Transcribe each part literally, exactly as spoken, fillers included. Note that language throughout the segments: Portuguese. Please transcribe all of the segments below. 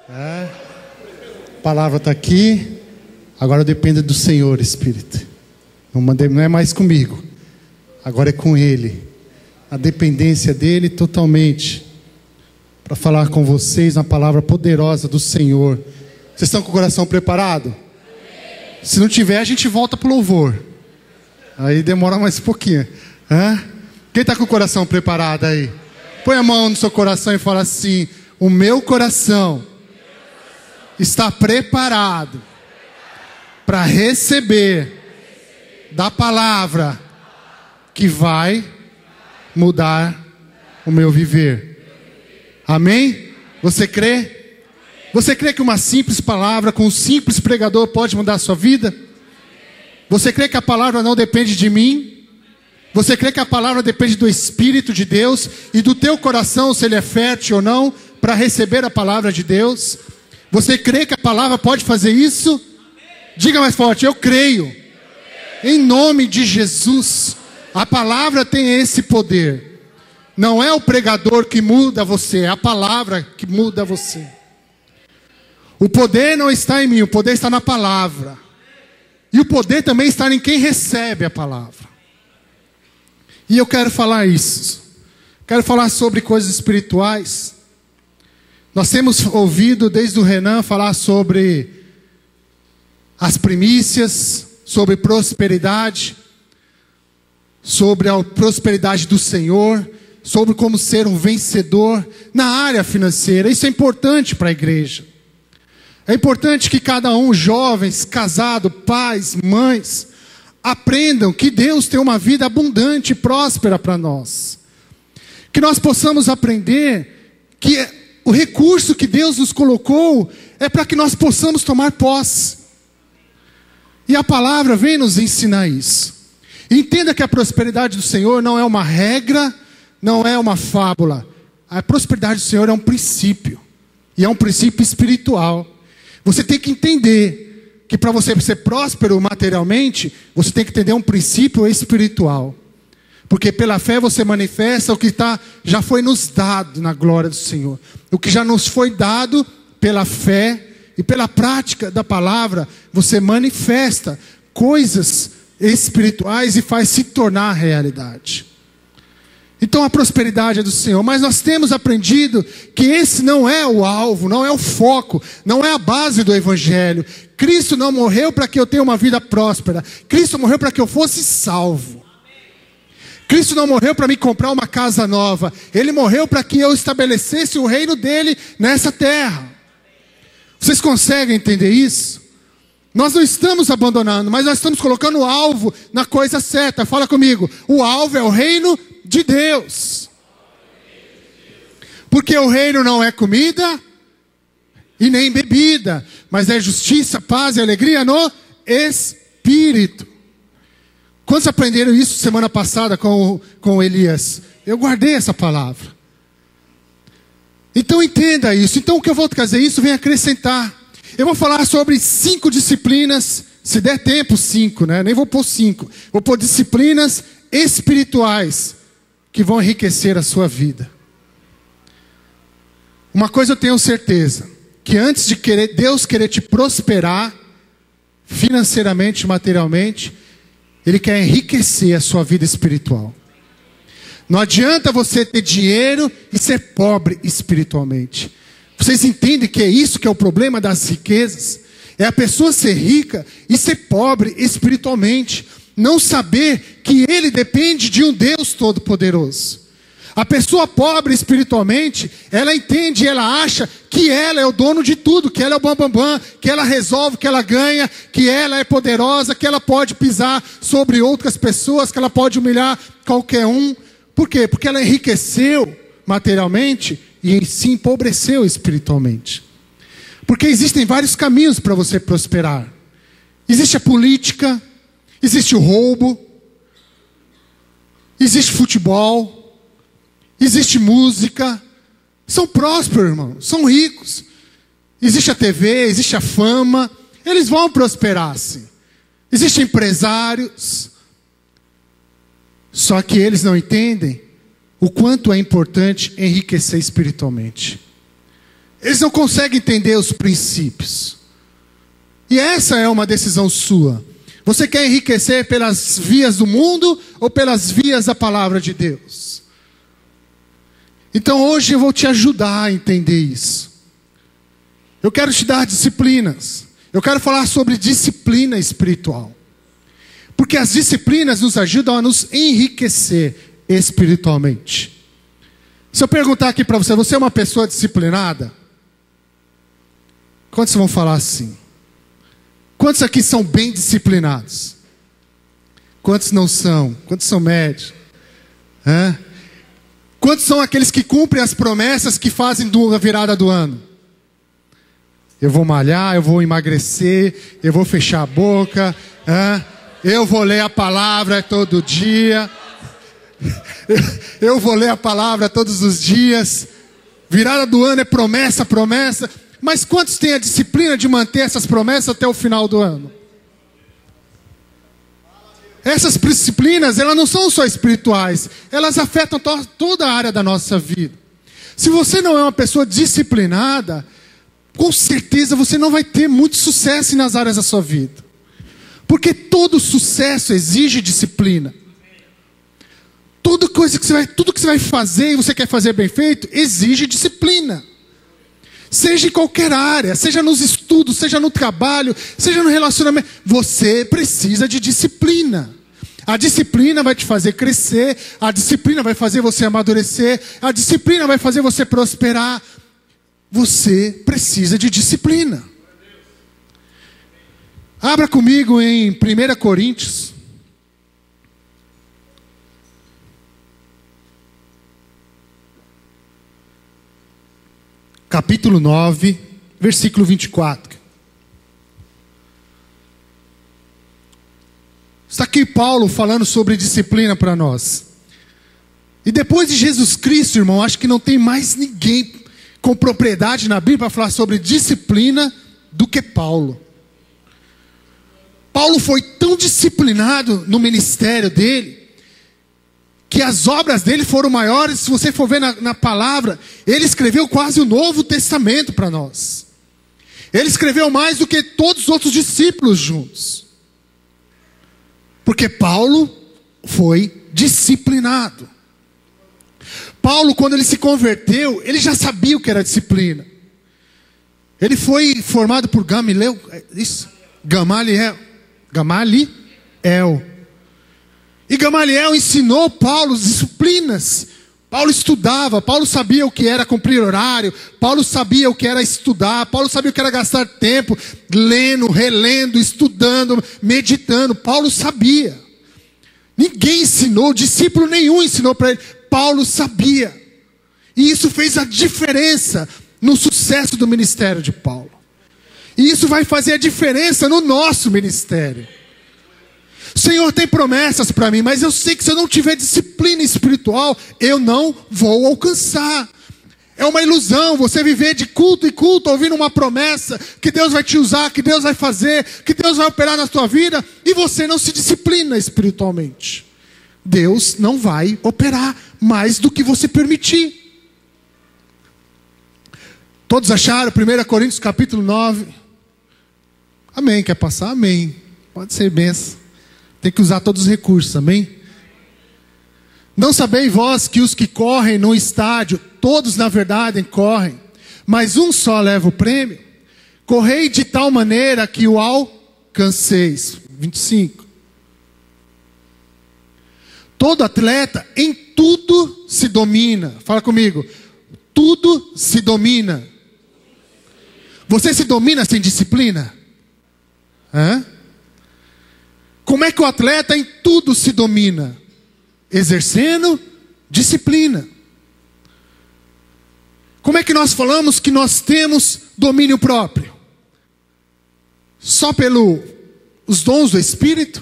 É. A palavra está aqui. Agora depende do Senhor, Espírito. Não, mandei, não é mais comigo. Agora é com Ele. A dependência dEle totalmente. Para falar com vocês uma palavra poderosa do Senhor. Vocês estão com o coração preparado? Se não tiver, a gente volta para o louvor. Aí demora mais um pouquinho. Hã? Quem está com o coração preparado aí? Põe a mão no seu coração e fala assim: o meu coração está preparado para receber da palavra que vai mudar o meu viver. Amém? Você crê? Você crê que uma simples palavra com um simples pregador pode mudar a sua vida? Você crê que a palavra não depende de mim? Você crê que a palavra depende do Espírito de Deus e do teu coração, se ele é fértil ou não, para receber a palavra de Deus? Você crê que a palavra pode fazer isso? Diga mais forte: eu creio. Em nome de Jesus. A palavra tem esse poder. Não é o pregador que muda você, é a palavra que muda você. O poder não está em mim, o poder está na palavra. E o poder também está em quem recebe a palavra. E eu quero falar isso. Quero falar sobre coisas espirituais. Nós temos ouvido desde o Renan falar sobre as primícias, sobre prosperidade, sobre a prosperidade do Senhor, sobre como ser um vencedor na área financeira. Isso é importante para a igreja. É importante que cada um, jovens, casados, pais, mães, aprendam que Deus tem uma vida abundante e próspera para nós. Que nós possamos aprender que o recurso que Deus nos colocou é para que nós possamos tomar posse. E a palavra vem nos ensinar isso. Entenda que a prosperidade do Senhor não é uma regra, não é uma fábula. A prosperidade do Senhor é um princípio. E é um princípio espiritual. Você tem que entender que para você ser próspero materialmente, você tem que entender um princípio espiritual. Porque pela fé você manifesta o que tá, já foi nos dado na glória do Senhor. O que já nos foi dado pela fé e pela prática da palavra, você manifesta coisas espirituais e faz se tornar realidade. Então a prosperidade é do Senhor, mas nós temos aprendido que esse não é o alvo, não é o foco, não é a base do Evangelho. Cristo não morreu para que eu tenha uma vida próspera. Cristo morreu para que eu fosse salvo. Cristo não morreu para me comprar uma casa nova. Ele morreu para que eu estabelecesse o reino dele nessa terra. Vocês conseguem entender isso? Nós não estamos abandonando, mas nós estamos colocando o alvo na coisa certa. Fala comigo: o alvo é o reino de Deus. Porque o reino não é comida e nem bebida, mas é justiça, paz e alegria no Espírito. Quantos aprenderam isso semana passada com, com Elias? Eu guardei essa palavra. Então entenda isso. Então o que eu vou trazer isso vem acrescentar. Eu vou falar sobre cinco disciplinas, se der tempo, cinco, né? Nem vou pôr cinco. Vou pôr disciplinas espirituais que vão enriquecer a sua vida. Uma coisa eu tenho certeza, que antes de querer, Deus querer te prosperar financeiramente, materialmente, Ele quer enriquecer a sua vida espiritual. Não adianta você ter dinheiro e ser pobre espiritualmente. Vocês entendem que é isso que é o problema das riquezas? É a pessoa ser rica e ser pobre espiritualmente. Não saber que ele depende de um Deus todo-poderoso. A pessoa pobre espiritualmente, ela entende, ela acha que ela é o dono de tudo, que ela é o bambambam, que ela resolve, que ela ganha, que ela é poderosa, que ela pode pisar sobre outras pessoas, que ela pode humilhar qualquer um. Por quê? Porque ela enriqueceu materialmente e se empobreceu espiritualmente. Porque existem vários caminhos para você prosperar. Existe a política, existe o roubo, existe futebol, existe música. São prósperos, irmão, são ricos. Existe a T V, existe a fama. Eles vão prosperar, sim. Existem empresários. Só que eles não entendem o quanto é importante enriquecer espiritualmente. Eles não conseguem entender os princípios. E essa é uma decisão sua. Você quer enriquecer pelas vias do mundo ou pelas vias da palavra de Deus? Então hoje eu vou te ajudar a entender isso. Eu quero te dar disciplinas. Eu quero falar sobre disciplina espiritual. Porque as disciplinas nos ajudam a nos enriquecer espiritualmente. Se eu perguntar aqui para você, você é uma pessoa disciplinada? Quantos vão falar assim? Quantos aqui são bem disciplinados? Quantos não são? Quantos são médios? Hã? Quantos são aqueles que cumprem as promessas que fazem da virada do ano? Eu vou malhar, eu vou emagrecer, eu vou fechar a boca, hã? Eu vou ler a palavra todo dia, eu vou ler a palavra todos os dias. Virada do ano é promessa, promessa. Mas quantos têm a disciplina de manter essas promessas até o final do ano? Essas disciplinas, elas não são só espirituais, elas afetam to- toda a área da nossa vida. Se você não é uma pessoa disciplinada, com certeza você não vai ter muito sucesso nas áreas da sua vida. Porque todo sucesso exige disciplina. Toda coisa que você vai, tudo que você vai fazer e você quer fazer bem feito, exige disciplina. Seja em qualquer área, seja nos estudos, seja no trabalho, seja no relacionamento, você precisa de disciplina. A disciplina vai te fazer crescer, a disciplina vai fazer você amadurecer, a disciplina vai fazer você prosperar. Você precisa de disciplina. Abra comigo em primeira Coríntios. Capítulo nove, versículo vinte e quatro. Está aqui Paulo falando sobre disciplina para nós. E depois de Jesus Cristo, irmão, acho que não tem mais ninguém com propriedade na Bíblia para falar sobre disciplina do que Paulo. Paulo foi tão disciplinado no ministério dele, que as obras dele foram maiores. Se você for ver na, na palavra, ele escreveu quase o Novo Testamento para nós. Ele escreveu mais do que todos os outros discípulos juntos. Porque Paulo foi disciplinado. Paulo, quando ele se converteu, ele já sabia o que era disciplina. Ele foi formado por Gamaliel, isso, Gamaliel, Gamaliel. E Gamaliel ensinou Paulo as disciplinas. Paulo estudava, Paulo sabia o que era cumprir horário, Paulo sabia o que era estudar, Paulo sabia o que era gastar tempo lendo, relendo, estudando, meditando. Paulo sabia. Ninguém ensinou, discípulo nenhum ensinou para ele. Paulo sabia. E isso fez a diferença no sucesso do ministério de Paulo. E isso vai fazer a diferença no nosso ministério. O Senhor tem promessas para mim, mas eu sei que se eu não tiver disciplina espiritual, eu não vou alcançar. É uma ilusão você viver de culto em culto, ouvindo uma promessa, que Deus vai te usar, que Deus vai fazer, que Deus vai operar na sua vida, e você não se disciplina espiritualmente. Deus não vai operar mais do que você permitir. Todos acharam? primeira Coríntios capítulo nove. Amém, quer passar? Amém. Pode ser benção. Tem que usar todos os recursos, amém? Não sabeis vós que os que correm no estádio, todos na verdade correm, mas um só leva o prêmio? Correi de tal maneira que o alcanceis. vinte e cinco. Todo atleta em tudo se domina. Fala comigo. Tudo se domina. Você se domina sem disciplina? Hã? Como é que o atleta em tudo se domina? Exercendo disciplina. Como é que nós falamos que nós temos domínio próprio? Só pelos dons do Espírito?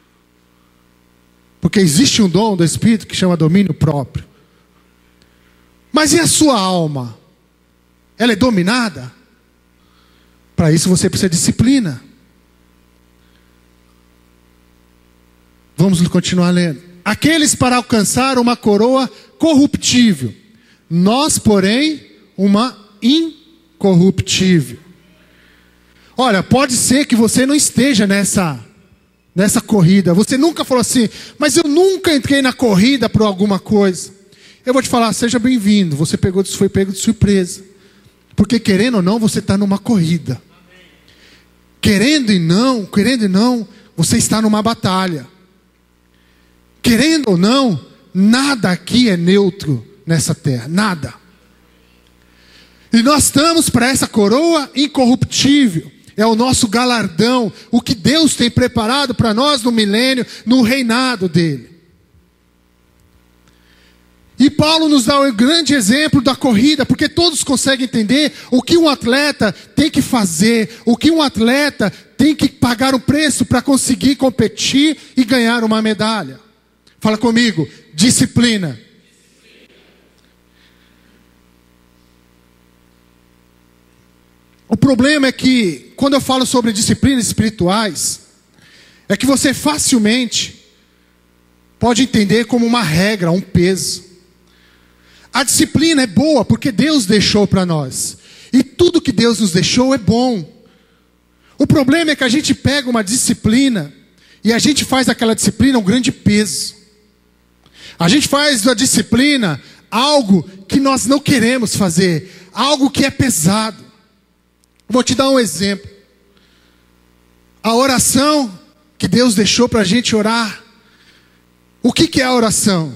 Porque existe um dom do Espírito que chama domínio próprio. Mas e a sua alma? Ela é dominada? Para isso você precisa de disciplina. Vamos continuar lendo. Aqueles para alcançar uma coroa corruptível, nós, porém, uma incorruptível. Olha, pode ser que você não esteja nessa, nessa corrida. Você nunca falou assim, mas eu nunca entrei na corrida por alguma coisa. Eu vou te falar, seja bem-vindo. Você pegou, foi pego de surpresa. Porque querendo ou não, você está numa corrida. Querendo e não, querendo e não, você está numa batalha. Querendo ou não, nada aqui é neutro nessa terra. Nada. E nós estamos para essa coroa incorruptível. É o nosso galardão, o que Deus tem preparado para nós no milênio, no reinado dele. E Paulo nos dá um grande exemplo da corrida, porque todos conseguem entender o que um atleta tem que fazer, o que um atleta tem que pagar o preço para conseguir competir e ganhar uma medalha. Fala comigo, disciplina. O problema é que, quando eu falo sobre disciplinas espirituais, é que você facilmente pode entender como uma regra, um peso. A disciplina é boa porque Deus deixou para nós. E tudo que Deus nos deixou é bom. O problema é que a gente pega uma disciplina e a gente faz daquela disciplina um grande peso. A gente faz da disciplina algo que nós não queremos fazer, algo que é pesado. Vou te dar um exemplo. A oração que Deus deixou para a gente orar. O que, que é a oração?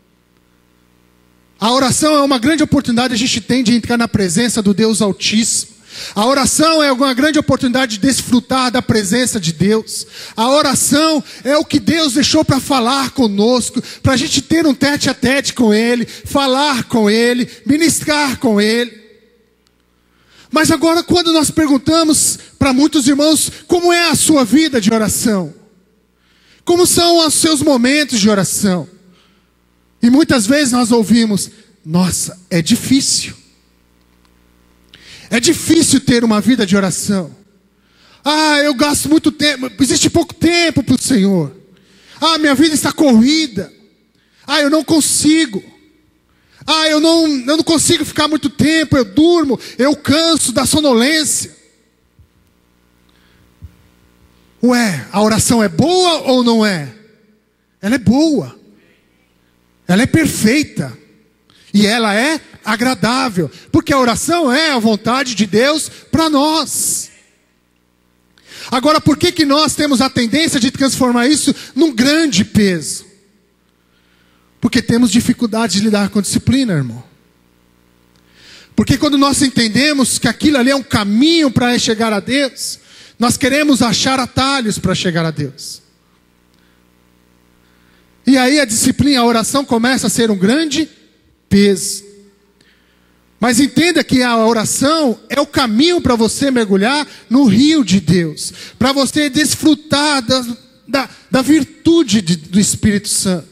A oração é uma grande oportunidade que a gente tem de entrar na presença do Deus Altíssimo. A oração é uma grande oportunidade de desfrutar da presença de Deus. A oração é o que Deus deixou para falar conosco, para a gente ter um tete a tete com Ele, falar com Ele, ministrar com Ele. Mas agora, quando nós perguntamos para muitos irmãos, como é a sua vida de oração? Como são os seus momentos de oração? E muitas vezes nós ouvimos, nossa, é difícil. É difícil ter uma vida de oração. Ah, eu gasto muito tempo, existe pouco tempo para o Senhor. Ah, minha vida está corrida. Ah, eu não consigo. Ah, eu não, eu não consigo ficar muito tempo, eu durmo, eu canso da sonolência. Ué, a oração é boa ou não é? Ela é boa. Ela é perfeita. E ela é agradável. Porque a oração é a vontade de Deus para nós. Agora, por que que nós temos a tendência de transformar isso num grande peso? Porque temos dificuldade de lidar com disciplina, irmão. Porque quando nós entendemos que aquilo ali é um caminho para chegar a Deus, nós queremos achar atalhos para chegar a Deus. E aí a disciplina, a oração começa a ser um grande peso. Mas entenda que a oração é o caminho para você mergulhar no rio de Deus. Para você desfrutar da, da, da virtude de, do Espírito Santo.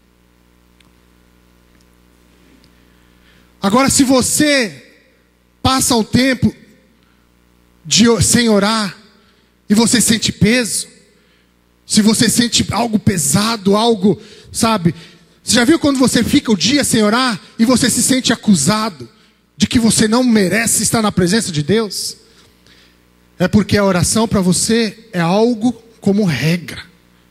Agora, se você passa um tempo de, sem orar, e você sente peso, se você sente algo pesado, algo, sabe? Você já viu quando você fica o dia sem orar, e você se sente acusado, de que você não merece estar na presença de Deus? É porque a oração para você é algo como regra.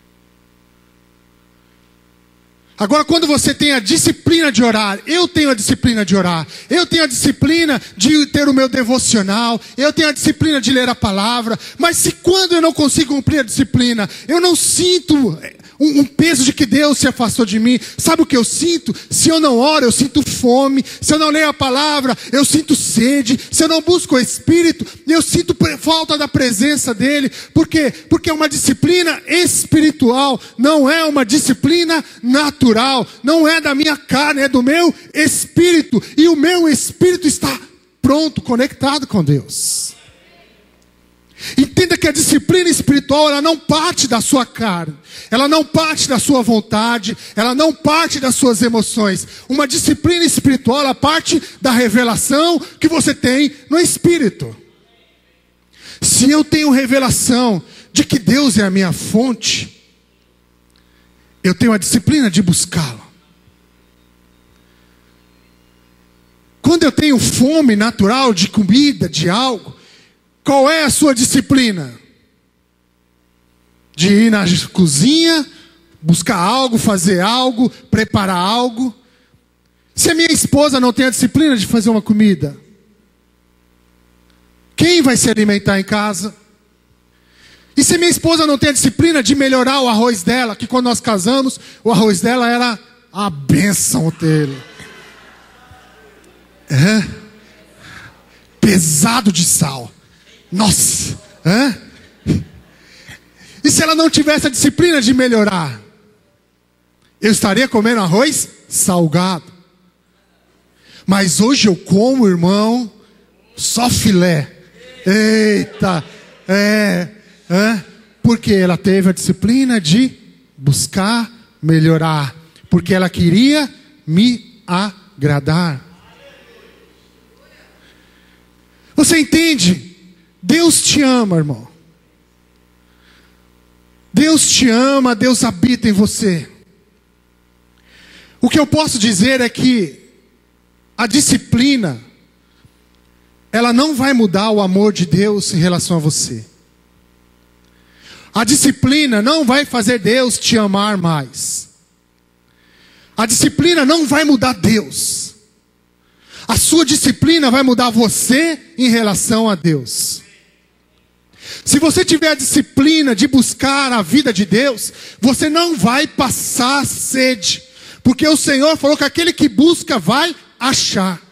Agora, quando você tem a disciplina de orar, eu tenho a disciplina de orar, eu tenho a disciplina de ter o meu devocional, eu tenho a disciplina de ler a palavra, mas se quando eu não consigo cumprir a disciplina, eu não sinto um, um peso de que Deus se afastou de mim, sabe o que eu sinto? Se eu não oro, eu sinto fome, se eu não leio a palavra, eu sinto sede, se eu não busco o Espírito, eu sinto falta da presença dEle. Por quê? Porque é uma disciplina espiritual, não é uma disciplina natural, não é da minha carne, é do meu espírito, e o meu espírito está pronto, conectado com Deus. Entenda que a disciplina espiritual, ela não parte da sua carne, ela não parte da sua vontade, ela não parte das suas emoções. Uma disciplina espiritual, ela parte da revelação que você tem no Espírito. Se eu tenho revelação de que Deus é a minha fonte, eu tenho a disciplina de buscá-lo. Quando eu tenho fome natural de comida, de algo, qual é a sua disciplina? De ir na cozinha, buscar algo, fazer algo, preparar algo. Se a minha esposa não tem a disciplina de fazer uma comida, quem vai se alimentar em casa? E se minha esposa não tem a disciplina de melhorar o arroz dela, que quando nós casamos, o arroz dela era a bênção dele. É? Pesado de sal. Nossa. É? E se ela não tivesse a disciplina de melhorar, eu estaria comendo arroz salgado. Mas hoje eu como, irmão, só filé. Eita, é, é, porque ela teve a disciplina de buscar melhorar, porque ela queria me agradar. Você entende? Deus te ama, irmão. Deus te ama, Deus habita em você. O que eu posso dizer é que a disciplina, ela não vai mudar o amor de Deus em relação a você. A disciplina não vai fazer Deus te amar mais. A disciplina não vai mudar Deus. A sua disciplina vai mudar você em relação a Deus. Se você tiver a disciplina de buscar a vida de Deus, você não vai passar sede. Porque o Senhor falou que aquele que busca vai achar.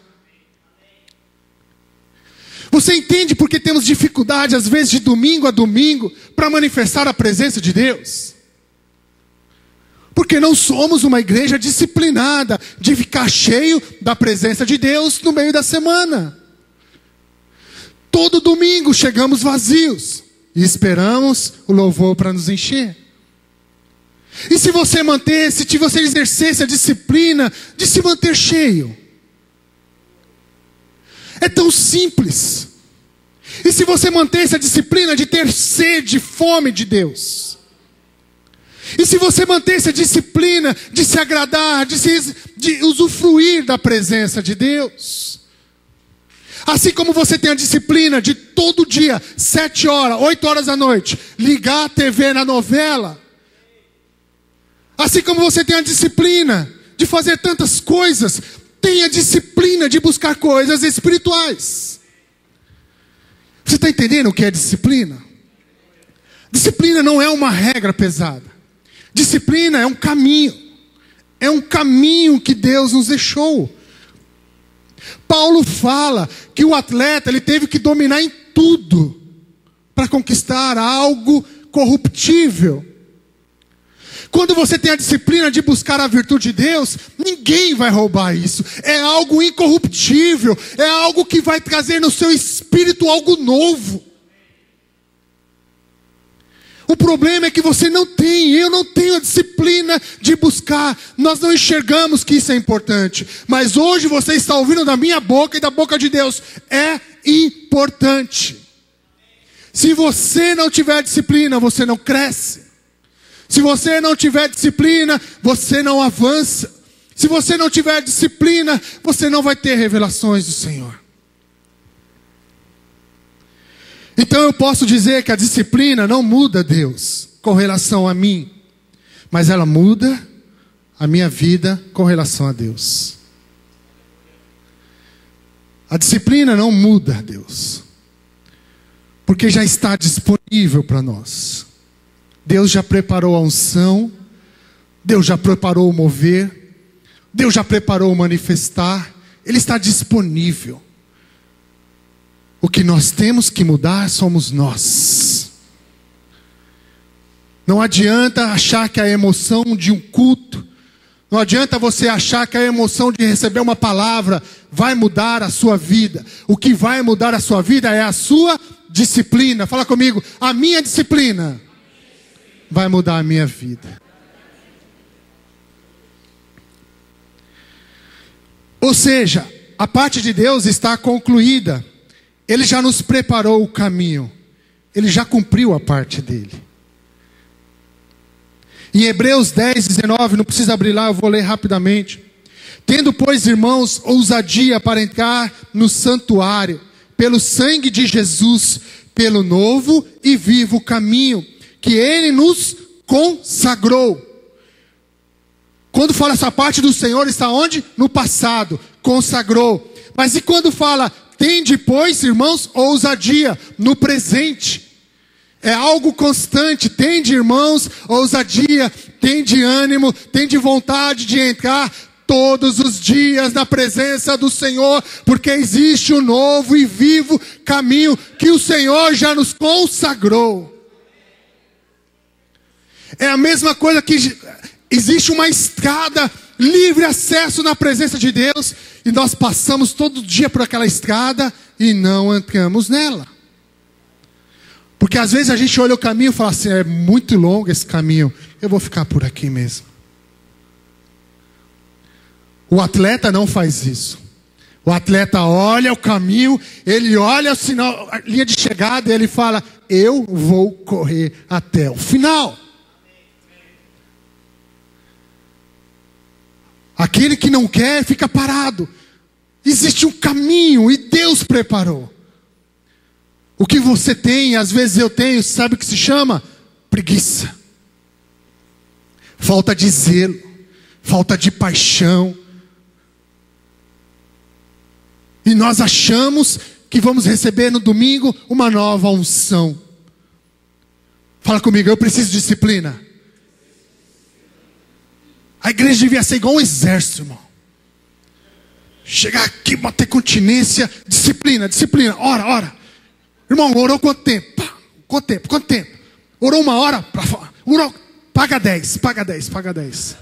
Você entende porque temos dificuldade, às vezes, de domingo a domingo, para manifestar a presença de Deus? Porque não somos uma igreja disciplinada, de ficar cheio da presença de Deus no meio da semana. Todo domingo chegamos vazios, e esperamos o louvor para nos encher. E se você manter, se você exercesse a disciplina de se manter cheio? É tão simples. E se você mantesse a disciplina de ter sede, fome de Deus? E se você mantesse a disciplina de se agradar, de, se, de usufruir da presença de Deus? Assim como você tem a disciplina de todo dia, sete horas, oito horas da noite, ligar a T V na novela. Assim como você tem a disciplina de fazer tantas coisas, tenha disciplina de buscar coisas espirituais. Você está entendendo o que é disciplina? Disciplina não é uma regra pesada. Disciplina é um caminho. É um caminho que Deus nos deixou. Paulo fala que o atleta ele teve que dominar em tudo para conquistar algo corruptível. Quando você tem a disciplina de buscar a virtude de Deus, ninguém vai roubar isso. É algo incorruptível. É algo que vai trazer no seu espírito algo novo. O problema é que você não tem, eu não tenho a disciplina de buscar. Nós não enxergamos que isso é importante. Mas hoje você está ouvindo da minha boca e da boca de Deus. É importante. Se você não tiver disciplina, você não cresce. Se você não tiver disciplina, você não avança. Se você não tiver disciplina, você não vai ter revelações do Senhor. Então eu posso dizer que a disciplina não muda Deus com relação a mim, mas ela muda a minha vida com relação a Deus. A disciplina não muda Deus, porque já está disponível para nós. Deus já preparou a unção, Deus já preparou o mover, Deus já preparou o manifestar, Ele está disponível. O que nós temos que mudar somos nós. Não adianta achar que a emoção de um culto, não adianta você achar que a emoção de receber uma palavra vai mudar a sua vida. O que vai mudar a sua vida é a sua disciplina. Fala comigo, a minha disciplina vai mudar a minha vida. Ou seja, a parte de Deus está concluída. Ele já nos preparou o caminho. Ele já cumpriu a parte dele. Em Hebreus dez, dezenove, não precisa abrir lá, eu vou ler rapidamente. Tendo, pois, irmãos, ousadia para entrar no santuário, pelo sangue de Jesus, pelo novo e vivo caminho, que Ele nos consagrou. Quando fala essa parte do Senhor, está onde? No passado, consagrou. Mas e quando fala, tende, pois, irmãos, ousadia, no presente? É algo constante. Tende, irmãos, ousadia, tende ânimo, tende vontade de entrar todos os dias na presença do Senhor, porque existe um novo e vivo caminho que o Senhor já nos consagrou. É a mesma coisa que existe uma estrada, livre acesso na presença de Deus, e nós passamos todo dia por aquela estrada e não entramos nela. Porque às vezes a gente olha o caminho e fala assim, é muito longo esse caminho, eu vou ficar por aqui mesmo. O atleta não faz isso. O atleta olha o caminho, ele olha o sinal, a linha de chegada, e ele fala, eu vou correr até o final. Aquele que não quer fica parado. Existe um caminho e Deus preparou. O que você tem, às vezes eu tenho, sabe o que se chama? Preguiça. Falta de zelo, falta de paixão. E nós achamos que vamos receber no domingo uma nova unção. Fala comigo, eu preciso de disciplina. A igreja devia ser igual um exército, irmão. Chegar aqui, bater continência, disciplina, disciplina, ora, ora. Irmão, orou quanto tempo? Pá, quanto tempo? Quanto tempo? Orou uma hora? Pra, orou, paga dez, paga dez, paga dez.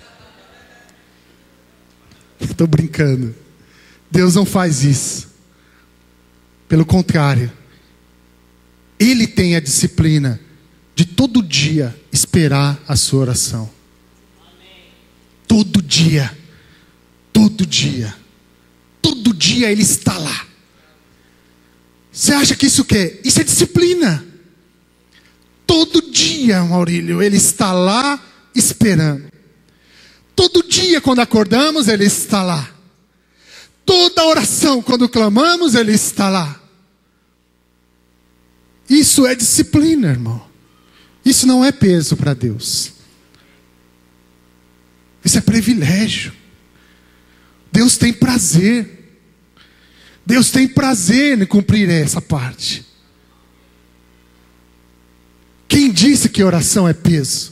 Estou brincando. Deus não faz isso. Pelo contrário, Ele tem a disciplina de todo dia esperar a sua oração. Todo dia, todo dia, todo dia Ele está lá. Você acha que isso o quê? Isso é disciplina. Todo dia, Maurílio, Ele está lá esperando. Todo dia quando acordamos, Ele está lá. Toda oração quando clamamos, Ele está lá. Isso é disciplina, irmão. Isso não é peso para Deus. Isso é privilégio. Deus tem prazer. Deus tem prazer em cumprir essa parte. Quem disse que oração é peso?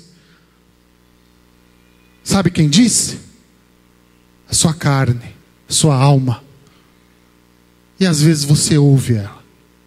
Sabe quem disse? A sua carne, a sua alma. E às vezes você ouve ela.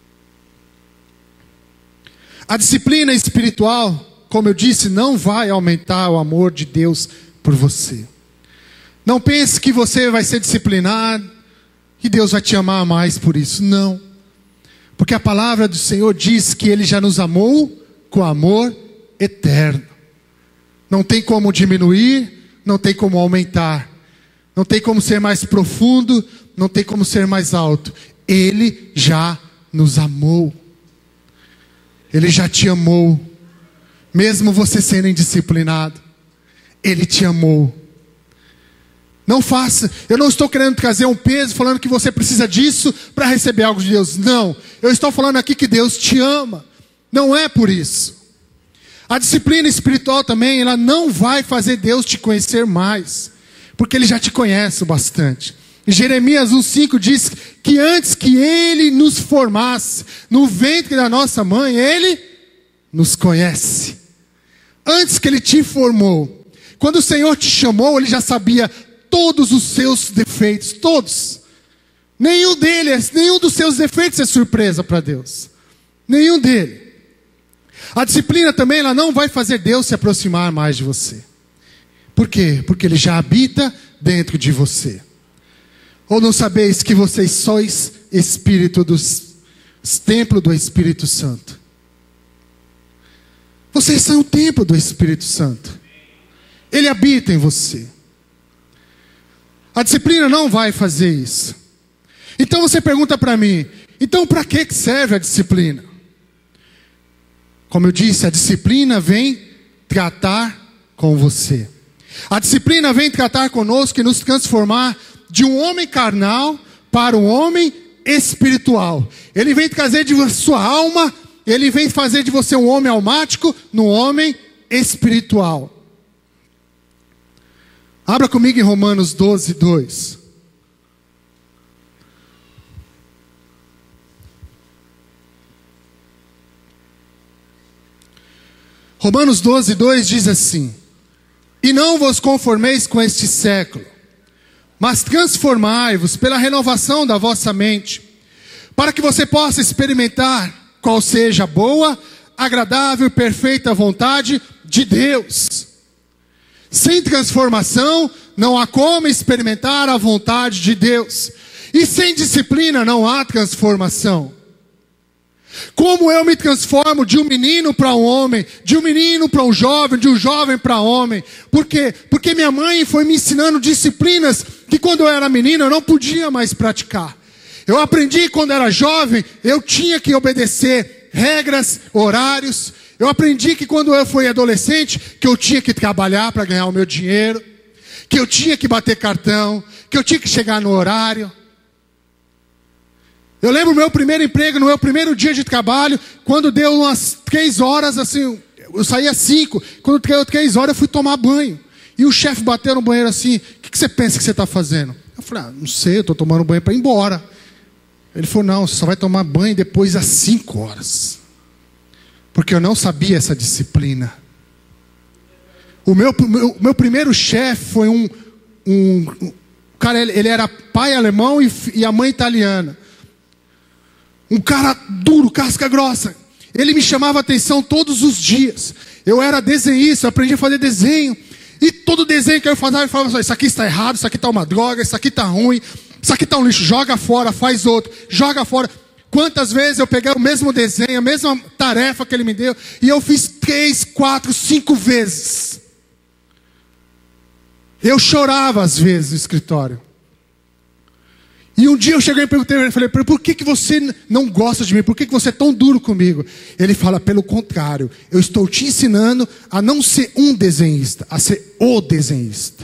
A disciplina espiritual, como eu disse, não vai aumentar o amor de Deus por você. Não pense que você vai ser disciplinado e Deus vai te amar mais por isso. Não. Porque a palavra do Senhor diz que Ele já nos amou com amor eterno. Não tem como diminuir, não tem como aumentar. Não tem como ser mais profundo, não tem como ser mais alto. Ele já nos amou. Ele já te amou. Mesmo você sendo indisciplinado, Ele te amou. Não faça, eu não estou querendo trazer um peso falando que você precisa disso para receber algo de Deus. Não, eu estou falando aqui que Deus te ama. Não é por isso. A disciplina espiritual também, ela não vai fazer Deus te conhecer mais, porque Ele já te conhece bastante. Em Jeremias um cinco diz que antes que Ele nos formasse no ventre da nossa mãe, Ele nos conhece. Antes que Ele te formou, quando o Senhor te chamou, Ele já sabia todos os seus defeitos, todos. Nenhum deles, nenhum dos seus defeitos é surpresa para Deus. Nenhum deles. A disciplina também, ela não vai fazer Deus se aproximar mais de você. Por quê? Porque Ele já habita dentro de você. Ou não sabeis que vocês sois Espírito dos templo do Espírito Santo? Vocês são o templo do Espírito Santo. Ele habita em você. A disciplina não vai fazer isso. Então você pergunta para mim, então para que serve a disciplina? Como eu disse, a disciplina vem tratar com você. A disciplina vem tratar conosco e nos transformar de um homem carnal para um homem espiritual. Ele vem trazer de sua alma, ele vem fazer de você um homem almático no homem espiritual. Abra comigo em Romanos doze, dois. Romanos doze, dois diz assim: e não vos conformeis com este século, mas transformai-vos pela renovação da vossa mente, para que você possa experimentar qual seja a boa, agradável e perfeita vontade de Deus. Sem transformação, não há como experimentar a vontade de Deus. E sem disciplina, não há transformação. Como eu me transformo de um menino para um homem, de um menino para um jovem, de um jovem para homem? Por quê? Porque minha mãe foi me ensinando disciplinas que quando eu era menino eu não podia mais praticar. Eu aprendi quando era jovem, eu tinha que obedecer regras, horários. Eu aprendi que quando eu fui adolescente, que eu tinha que trabalhar para ganhar o meu dinheiro, que eu tinha que bater cartão, que eu tinha que chegar no horário. Eu lembro o meu primeiro emprego, no meu primeiro dia de trabalho, quando deu umas três horas, assim, eu saí às cinco, quando deu três horas eu fui tomar banho. E o chefe bateu no banheiro assim: o que, que você pensa que você está fazendo? Eu falei: ah, não sei, eu estou tomando banho para ir embora. Ele falou: não, você só vai tomar banho depois às cinco horas. Porque eu não sabia essa disciplina. O meu, meu, meu primeiro chefe foi um, um, um cara, ele, ele era pai alemão e, e a mãe italiana. Um cara duro, casca grossa. Ele me chamava a atenção todos os dias. Eu era desenhista, eu aprendi a fazer desenho. E todo desenho que eu fazia, eu falava assim: isso aqui está errado, isso aqui está uma droga, isso aqui está ruim, isso aqui está um lixo, joga fora, faz outro, joga fora. Quantas vezes eu peguei o mesmo desenho, a mesma tarefa que ele me deu, e eu fiz três, quatro, cinco vezes. Eu chorava às vezes no escritório. E um dia eu cheguei e perguntei, eu falei: por que, que você não gosta de mim? Por que, que você é tão duro comigo? Ele fala: pelo contrário, eu estou te ensinando a não ser um desenhista, a ser o desenhista.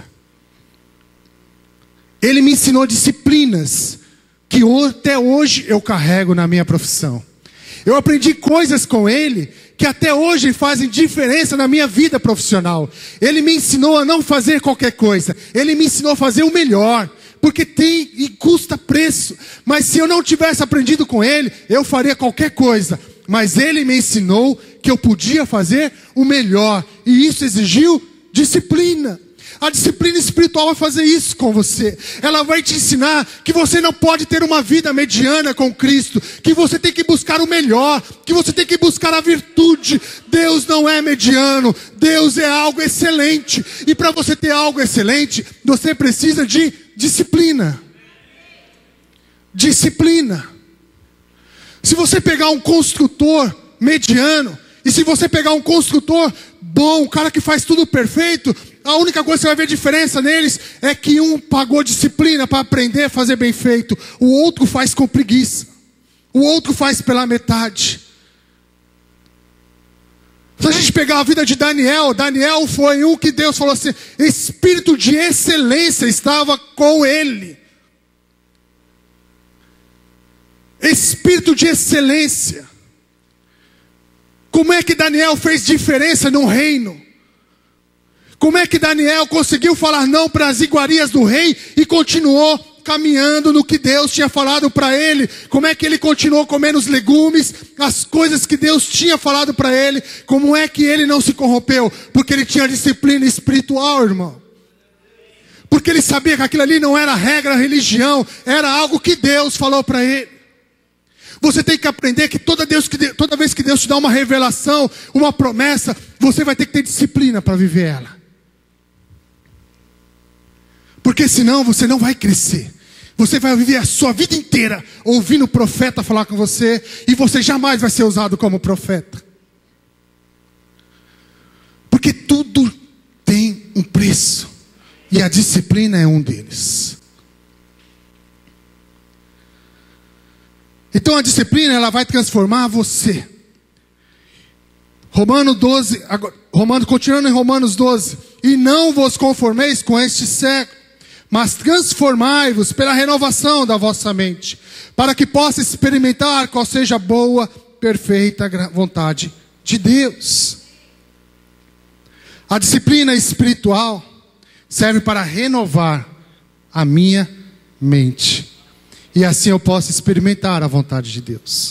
Ele me ensinou disciplinas que até hoje eu carrego na minha profissão. Eu aprendi coisas com ele que até hoje fazem diferença na minha vida profissional. Ele me ensinou a não fazer qualquer coisa. Ele me ensinou a fazer o melhor. Porque tem e custa preço. Mas se eu não tivesse aprendido com ele, eu faria qualquer coisa. Mas ele me ensinou que eu podia fazer o melhor. E isso exigiu disciplina. A disciplina espiritual vai fazer isso com você. Ela vai te ensinar que você não pode ter uma vida mediana com Cristo. Que você tem que buscar o melhor. Que você tem que buscar a virtude. Deus não é mediano. Deus é algo excelente. E para você ter algo excelente, você precisa de disciplina. Disciplina. Se você pegar um construtor mediano, e se você pegar um construtor bom, um cara que faz tudo perfeito, a única coisa que você vai ver diferença neles é que um pagou disciplina para aprender a fazer bem feito, o outro faz com preguiça, o outro faz pela metade. Se a gente pegar a vida de Daniel, Daniel foi um que Deus falou assim: espírito de excelência estava com ele. Espírito de excelência. Como é que Daniel fez diferença no reino? Como é que Daniel conseguiu falar não para as iguarias do rei e continuou caminhando no que Deus tinha falado para ele? Como é que ele continuou comendo os legumes, as coisas que Deus tinha falado para ele? Como é que ele não se corrompeu? Porque ele tinha disciplina espiritual, irmão. Porque ele sabia que aquilo ali não era regra, religião, era algo que Deus falou para ele. Você tem que aprender que toda, Deus, toda vez que Deus te dá uma revelação, uma promessa, você vai ter que ter disciplina para viver ela. Porque senão você não vai crescer. Você vai viver a sua vida inteira ouvindo o profeta falar com você, e você jamais vai ser usado como profeta. Porque tudo tem um preço, e a disciplina é um deles. Então a disciplina, ela vai transformar você. Romanos doze, agora, Romanos, continuando em Romanos doze. E não vos conformeis com este século, Mas transformai-vos pela renovação da vossa mente, para que possa experimentar qual seja a boa, perfeita vontade de Deus. A disciplina espiritual serve para renovar a minha mente. E assim eu posso experimentar a vontade de Deus.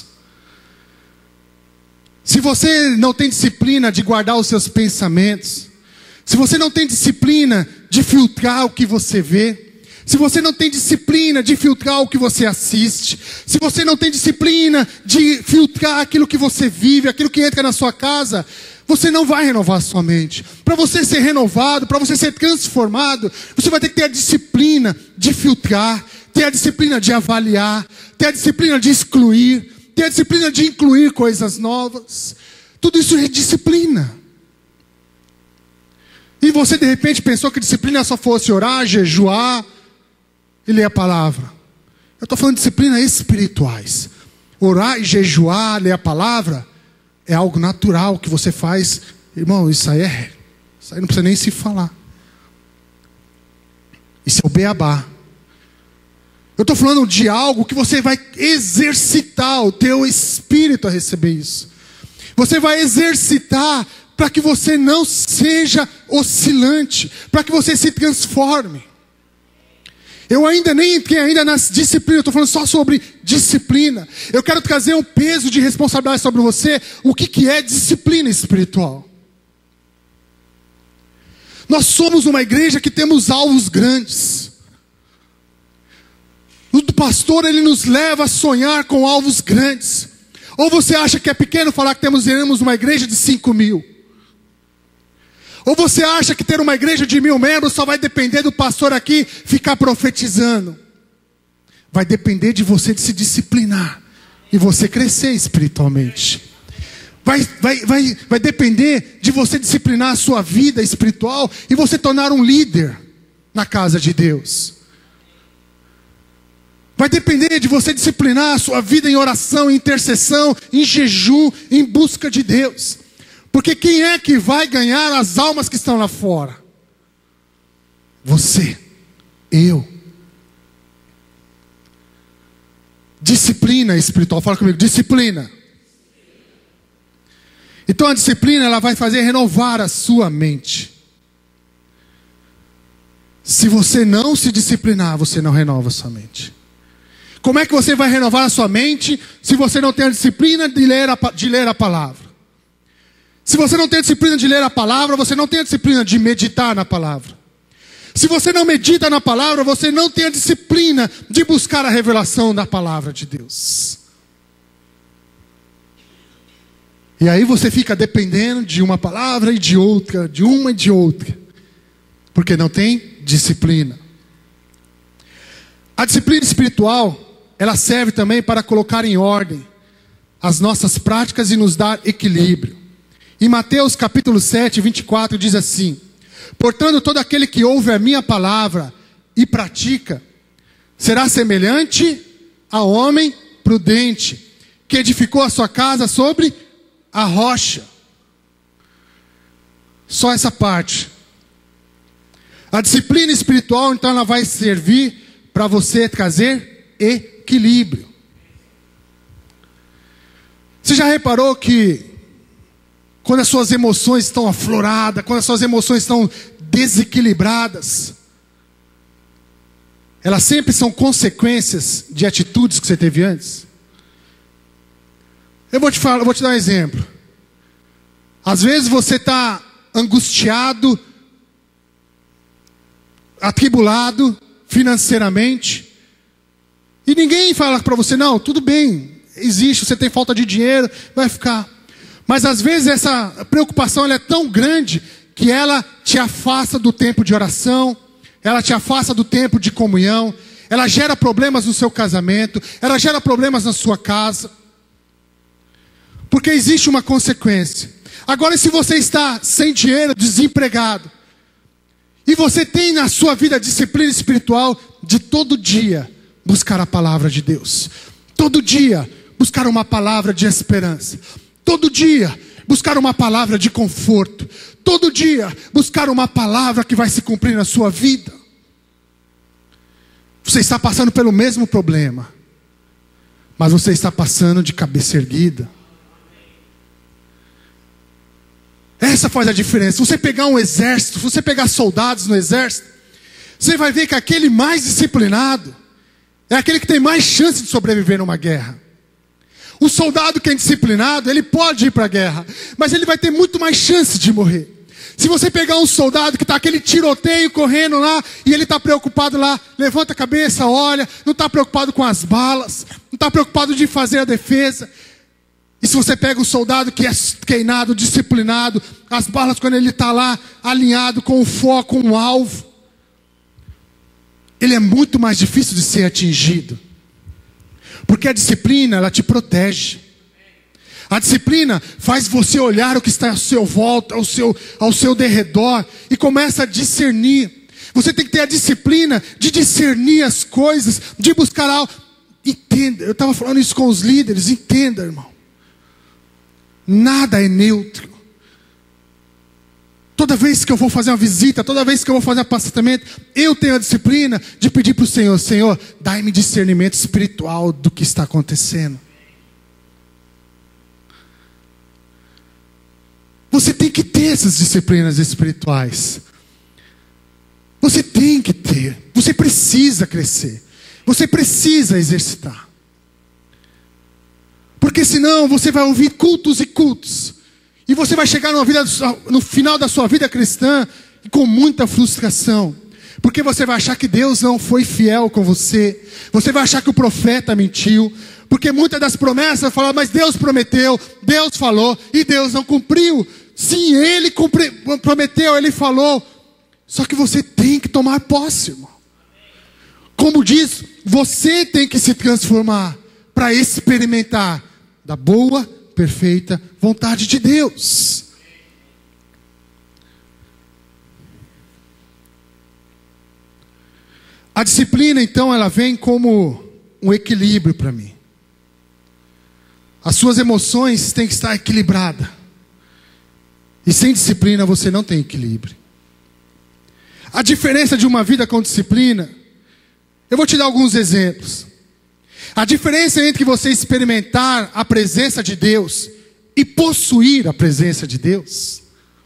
Se você não tem disciplina de guardar os seus pensamentos, se você não tem disciplina de filtrar o que você vê, se você não tem disciplina de filtrar o que você assiste, se você não tem disciplina de filtrar aquilo que você vive, aquilo que entra na sua casa, você não vai renovar a sua mente. Para você ser renovado, para você ser transformado, você vai ter que ter a disciplina de filtrar, ter a disciplina de avaliar, ter a disciplina de excluir, ter a disciplina de incluir coisas novas. Tudo isso é disciplina. E você de repente pensou que disciplina só fosse orar, jejuar e ler a palavra. Eu estou falando de disciplinas espirituais. Orar e jejuar, ler a palavra, é algo natural que você faz. Irmão, isso aí é, isso aí não precisa nem se falar. Isso é o beabá. Eu estou falando de algo que você vai exercitar o teu espírito a receber isso. Você vai exercitar para que você não seja oscilante, para que você se transforme. Eu ainda nem entrei ainda nas disciplinas, eu estou falando só sobre disciplina. Eu quero trazer um peso de responsabilidade sobre você, o que, que é disciplina espiritual. Nós somos uma igreja que temos alvos grandes. O pastor, ele nos leva a sonhar com alvos grandes. Ou você acha que é pequeno falar que temos uma igreja de cinco mil? Ou você acha que ter uma igreja de mil membros só vai depender do pastor aqui ficar profetizando? Vai depender de você de se disciplinar e você crescer espiritualmente. Vai, vai, vai, vai depender de você disciplinar a sua vida espiritual e você tornar um líder na casa de Deus. Vai depender de você disciplinar a sua vida em oração, em intercessão, em jejum, em busca de Deus. Porque quem é que vai ganhar as almas que estão lá fora? Você, eu. Disciplina espiritual, fala comigo, disciplina. Então a disciplina, ela vai fazer renovar a sua mente. Se você não se disciplinar, você não renova a sua mente. Como é que você vai renovar a sua mente se você não tem a disciplina de ler a, de ler a palavra? Se você não tem a disciplina de ler a palavra, você não tem a disciplina de meditar na palavra. Se você não medita na palavra, você não tem a disciplina de buscar a revelação da palavra de Deus. E aí você fica dependendo de uma palavra e de outra, de uma e de outra. Porque não tem disciplina. A disciplina espiritual, ela serve também para colocar em ordem as nossas práticas e nos dar equilíbrio. Em Mateus capítulo sete, vinte e quatro diz assim: portanto, todo aquele que ouve a minha palavra e pratica, será semelhante ao homem prudente, que edificou a sua casa sobre a rocha. Só essa parte. A disciplina espiritual, então, ela vai servir para você trazer equilíbrio. Você já reparou que quando as suas emoções estão afloradas, quando as suas emoções estão desequilibradas, elas sempre são consequências de atitudes que você teve antes? Eu vou te falar, eu vou te dar um exemplo. Às vezes você está angustiado, atribulado financeiramente, e ninguém fala para você, não, tudo bem, existe, você tem falta de dinheiro, vai ficar. Mas às vezes essa preocupação ela é tão grande que ela te afasta do tempo de oração, ela te afasta do tempo de comunhão, ela gera problemas no seu casamento, ela gera problemas na sua casa. Porque existe uma consequência. Agora, se você está sem dinheiro, desempregado, e você tem na sua vida a disciplina espiritual de todo dia buscar a palavra de Deus, todo dia buscar uma palavra de esperança, todo dia buscar uma palavra de conforto, todo dia buscar uma palavra que vai se cumprir na sua vida. Você está passando pelo mesmo problema, mas você está passando de cabeça erguida. Essa faz a diferença. Se você pegar um exército, se você pegar soldados no exército, você vai ver que aquele mais disciplinado é aquele que tem mais chance de sobreviver numa guerra. O soldado que é disciplinado, ele pode ir para a guerra, mas ele vai ter muito mais chance de morrer. Se você pegar um soldado que está aquele tiroteio correndo lá, e ele está preocupado lá, levanta a cabeça, olha, não está preocupado com as balas, não está preocupado de fazer a defesa. E se você pega um soldado que é treinado, disciplinado, as balas quando ele está lá, alinhado com o foco, com o alvo, ele é muito mais difícil de ser atingido. Porque a disciplina, ela te protege. A disciplina faz você olhar o que está ao seu volta, ao seu, ao seu derredor, e começa a discernir. Você tem que ter a disciplina de discernir as coisas, de buscar algo. Entenda, eu estava falando isso com os líderes, entenda, irmão. Nada é neutro. Toda vez que eu vou fazer uma visita, toda vez que eu vou fazer um apacentamento, eu tenho a disciplina de pedir para o Senhor: Senhor, dai-me discernimento espiritual do que está acontecendo. Você tem que ter essas disciplinas espirituais. Você tem que ter. Você precisa crescer. Você precisa exercitar. Porque senão você vai ouvir cultos e cultos. E você vai chegar numa vida, no final da sua vida cristã com muita frustração. Porque você vai achar que Deus não foi fiel com você. Você vai achar que o profeta mentiu. Porque muitas das promessas falam: mas Deus prometeu, Deus falou e Deus não cumpriu. Sim, Ele cumpri, prometeu, Ele falou. Só que você tem que tomar posse, irmão. Como diz, você tem que se transformar para experimentar da boa, perfeita vontade de Deus. A disciplina, então, ela vem como um equilíbrio para mim. As suas emoções têm que estar equilibradas. E sem disciplina você não tem equilíbrio. A diferença de uma vida com disciplina, eu vou te dar alguns exemplos. A diferença entre você experimentar a presença de Deus e possuir a presença de Deus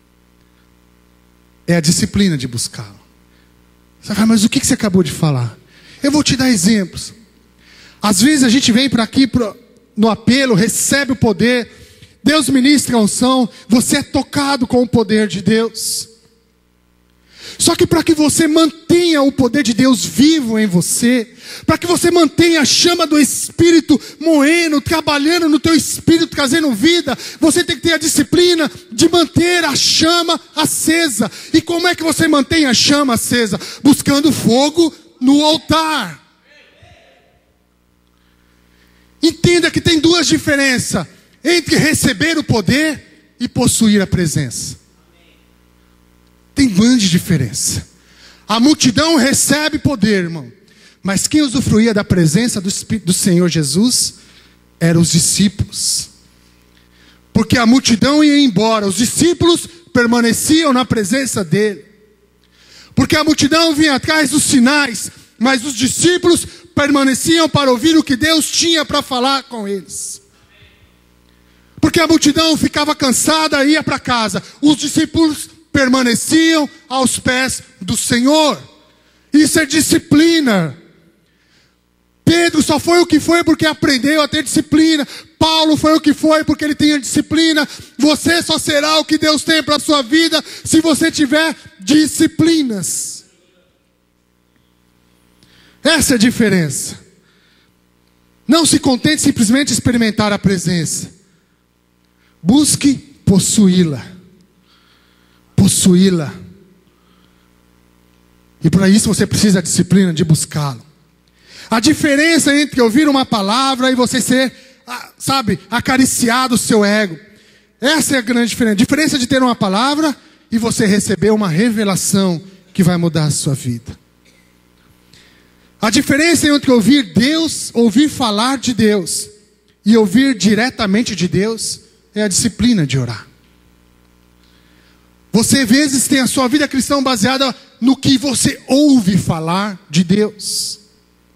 é a disciplina de buscá-lo. Você fala: mas o que você acabou de falar? Eu vou te dar exemplos. Às vezes a gente vem para aqui pro, no apelo, recebe o poder, Deus ministra a unção, você é tocado com o poder de Deus. Só que para que você mantenha o poder de Deus vivo em você, para que você mantenha a chama do Espírito moendo, trabalhando no teu espírito, trazendo vida, você tem que ter a disciplina de manter a chama acesa. E como é que você mantém a chama acesa? Buscando fogo no altar. Entenda que tem duas diferenças entre receber o poder e possuir a presença. Tem grande diferença. A multidão recebe poder, irmão. Mas quem usufruía da presença do, Espírito, do Senhor Jesus eram os discípulos. Porque a multidão ia embora, os discípulos permaneciam na presença dele. Porque a multidão vinha atrás dos sinais, mas os discípulos permaneciam para ouvir o que Deus tinha para falar com eles. Porque a multidão ficava cansada e ia para casa. Os discípulos permaneciam aos pés do Senhor. Isso é disciplina. Pedro só foi o que foi porque aprendeu a ter disciplina. Paulo foi o que foi porque ele tinha disciplina. Você só será o que Deus tem para a sua vida se você tiver disciplinas. Essa é a diferença. Não se contente simplesmente experimentar a presença. Busque possuí-la. Possuí-la. E para isso você precisa da disciplina de buscá-lo. A diferença entre ouvir uma palavra e você ser, sabe, acariciado o seu ego. Essa é a grande diferença. A diferença de ter uma palavra e você receber uma revelação que vai mudar a sua vida. A diferença entre ouvir Deus, ouvir falar de Deus e ouvir diretamente de Deus é a disciplina de orar. Você às vezes tem a sua vida cristã baseada no que você ouve falar de Deus.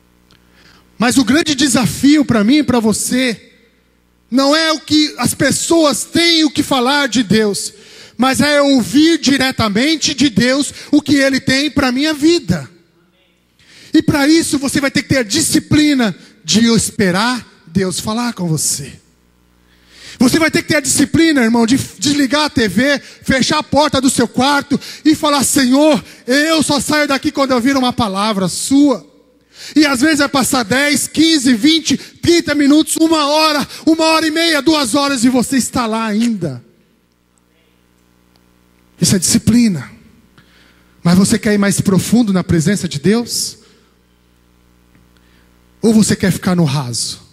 Mas o grande desafio para mim e para você não é o que as pessoas têm o que falar de Deus, mas é ouvir diretamente de Deus o que Ele tem para a minha vida. E para isso você vai ter que ter a disciplina de esperar Deus falar com você. Você vai ter que ter a disciplina, irmão, de desligar a T V, fechar a porta do seu quarto e falar: Senhor, eu só saio daqui quando eu ouvir uma palavra sua. E às vezes vai passar dez, quinze, vinte, trinta minutos, uma hora, uma hora e meia, duas horas e você está lá ainda. Isso é disciplina. Mas você quer ir mais profundo na presença de Deus? Ou você quer ficar no raso?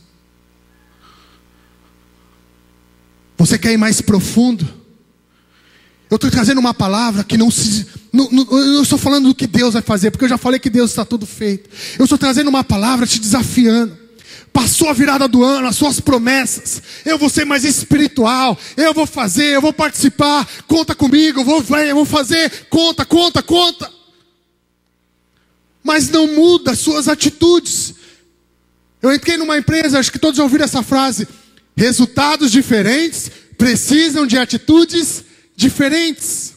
Você quer ir mais profundo? Eu estou trazendo uma palavra que não se... Não, não, eu não estou falando do que Deus vai fazer, porque eu já falei que Deus está tudo feito. Eu estou trazendo uma palavra te desafiando. Passou a virada do ano, as suas promessas. Eu vou ser mais espiritual. Eu vou fazer, eu vou participar. Conta comigo, eu vou, eu vou fazer. Conta, conta, conta. Mas não muda as suas atitudes. Eu entrei numa empresa, acho que todos já ouviram essa frase. Resultados diferentes precisam de atitudes diferentes.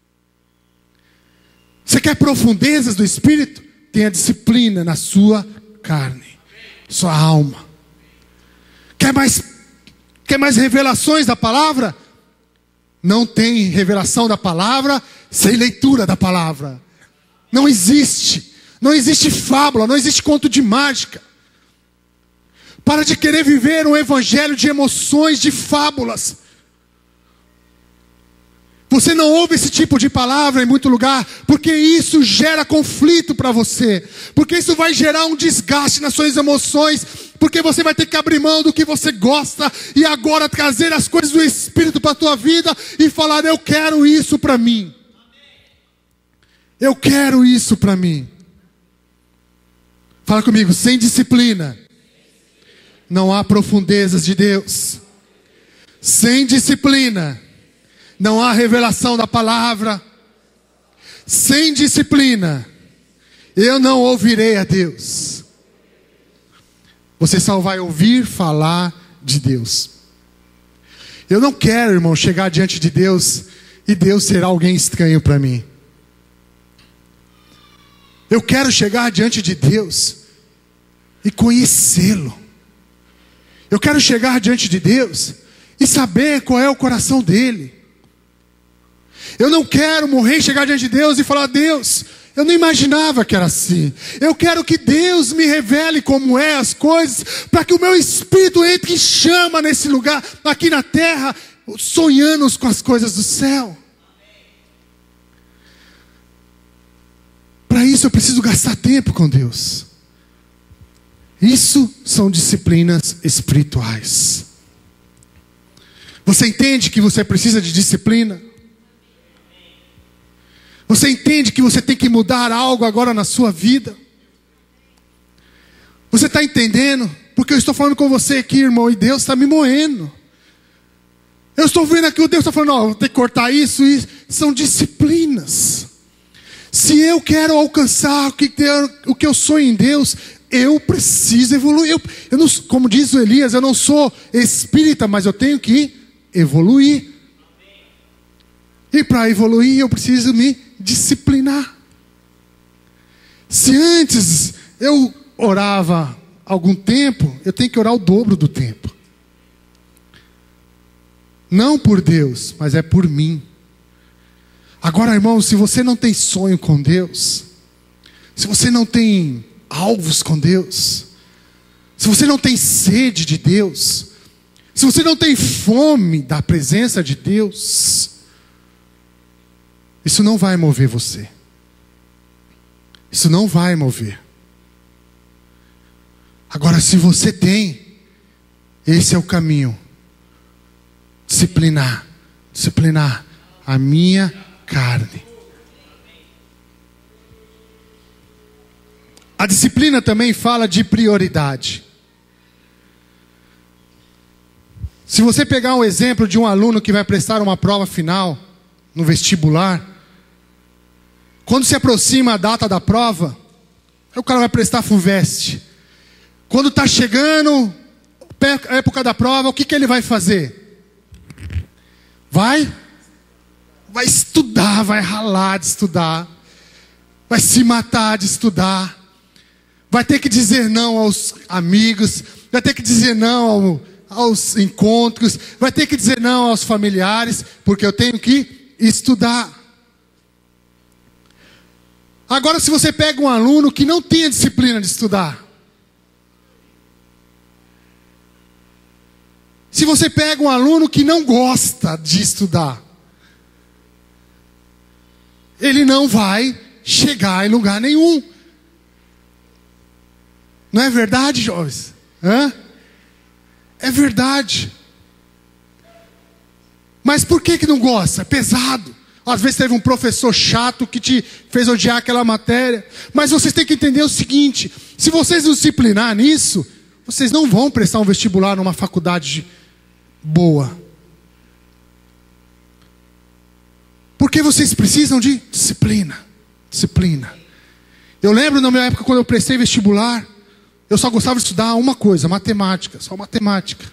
Você quer profundezas do Espírito? Tenha disciplina na sua carne, sua alma. Quer mais, quer mais revelações da palavra? Não tem revelação da palavra sem leitura da palavra. Não existe. Não existe fábula, não existe conto de mágica. Para de querer viver um evangelho de emoções, de fábulas. Você não ouve esse tipo de palavra em muito lugar, porque isso gera conflito para você. Porque isso vai gerar um desgaste nas suas emoções. Porque você vai ter que abrir mão do que você gosta e agora trazer as coisas do Espírito para a tua vida e falar: eu quero isso para mim. Eu quero isso para mim. Fala comigo: sem disciplina não há profundezas de Deus. Sem disciplina não há revelação da palavra. Sem disciplina eu não ouvirei a Deus. Você só vai ouvir falar de Deus. Eu não quero, irmão, chegar diante de Deus e Deus ser alguém estranho para mim. Eu quero chegar diante de Deus e conhecê-lo. Eu quero chegar diante de Deus e saber qual é o coração dele. Eu não quero morrer e chegar diante de Deus e falar: Deus, eu não imaginava que era assim. Eu quero que Deus me revele como é as coisas, para que o meu espírito entre e chama nesse lugar, aqui na terra, sonhando com as coisas do céu. Para isso eu preciso gastar tempo com Deus. Isso são disciplinas espirituais. Você entende que você precisa de disciplina? Você entende que você tem que mudar algo agora na sua vida? Você está entendendo? Porque eu estou falando com você aqui, irmão, e Deus está me moendo. Eu estou vendo aqui o Deus está falando: ó, vou ter que cortar isso e isso. São disciplinas. Se eu quero alcançar o que, o que eu sonho em Deus, eu preciso evoluir. Eu, eu não, como diz o Elias, eu não sou espírita, mas eu tenho que evoluir. E para evoluir eu preciso me disciplinar. Se antes eu orava algum tempo, eu tenho que orar o dobro do tempo. Não por Deus, mas é por mim. Agora, irmão, se você não tem sonho com Deus, se você não tem alvos com Deus, se você não tem sede de Deus, se você não tem fome da presença de Deus, isso não vai mover você. Isso não vai mover. Agora, se você tem, esse é o caminho. Disciplinar, disciplinar a minha carne. A disciplina também fala de prioridade. Se você pegar um exemplo de um aluno que vai prestar uma prova final no vestibular, quando se aproxima a data da prova, o cara vai prestar FUVEST. Quando está chegando a época da prova, o que, que ele vai fazer? Vai? Vai estudar, vai ralar de estudar. Vai se matar de estudar. Vai ter que dizer não aos amigos. Vai ter que dizer não ao, aos encontros. Vai ter que dizer não aos familiares. Porque eu tenho que estudar. Agora, se você pega um aluno que não tem a disciplina de estudar. Se você pega um aluno que não gosta de estudar. Ele não vai chegar em lugar nenhum. Não é verdade, jovens? Hã? É verdade. Mas por que que não gosta? É pesado. Às vezes teve um professor chato que te fez odiar aquela matéria. Mas vocês têm que entender o seguinte: se vocês não disciplinar nisso, vocês não vão prestar um vestibular numa faculdade boa. Porque vocês precisam de disciplina. Disciplina. Eu lembro na minha época, quando eu prestei vestibular, eu só gostava de estudar uma coisa, matemática, só matemática.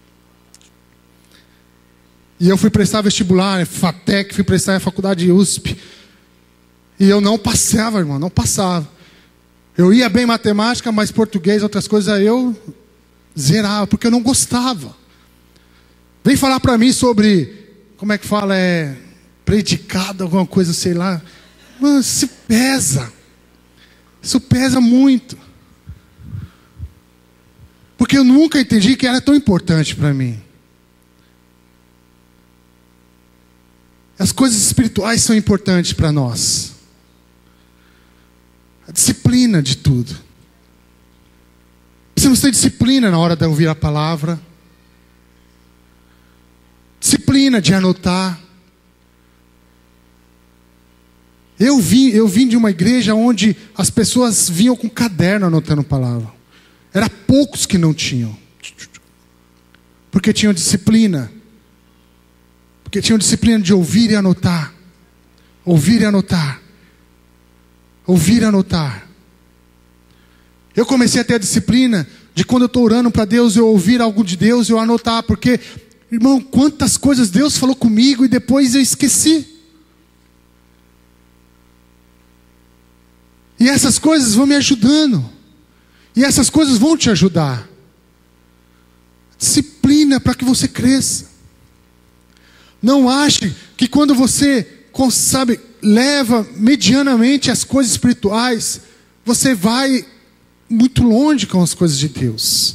E eu fui prestar vestibular, FATEC, fui prestar a faculdade U S P. E eu não passava, irmão, não passava. Eu ia bem em matemática, mas português, outras coisas, eu zerava, porque eu não gostava. Vem falar para mim sobre, como é que fala, é predicado, alguma coisa, sei lá. Mano, isso pesa. Isso pesa muito. Porque eu nunca entendi que era tão importante para mim. As coisas espirituais são importantes para nós. A disciplina de tudo. Precisamos ter disciplina na hora de ouvir a palavra. Disciplina de anotar. Eu vim, eu vim de uma igreja onde as pessoas vinham com caderno anotando palavra. Era poucos que não tinham. Porque tinham disciplina. Porque tinham disciplina de ouvir e anotar. Ouvir e anotar. Ouvir e anotar. Eu comecei a ter a disciplina de quando eu estou orando para Deus, eu ouvir algo de Deus, eu anotar. Porque, irmão, quantas coisas Deus falou comigo e depois eu esqueci. E essas coisas vão me ajudando. E essas coisas vão te ajudar. Disciplina para que você cresça. Não ache que quando você, sabe, leva medianamente as coisas espirituais, você vai muito longe com as coisas de Deus.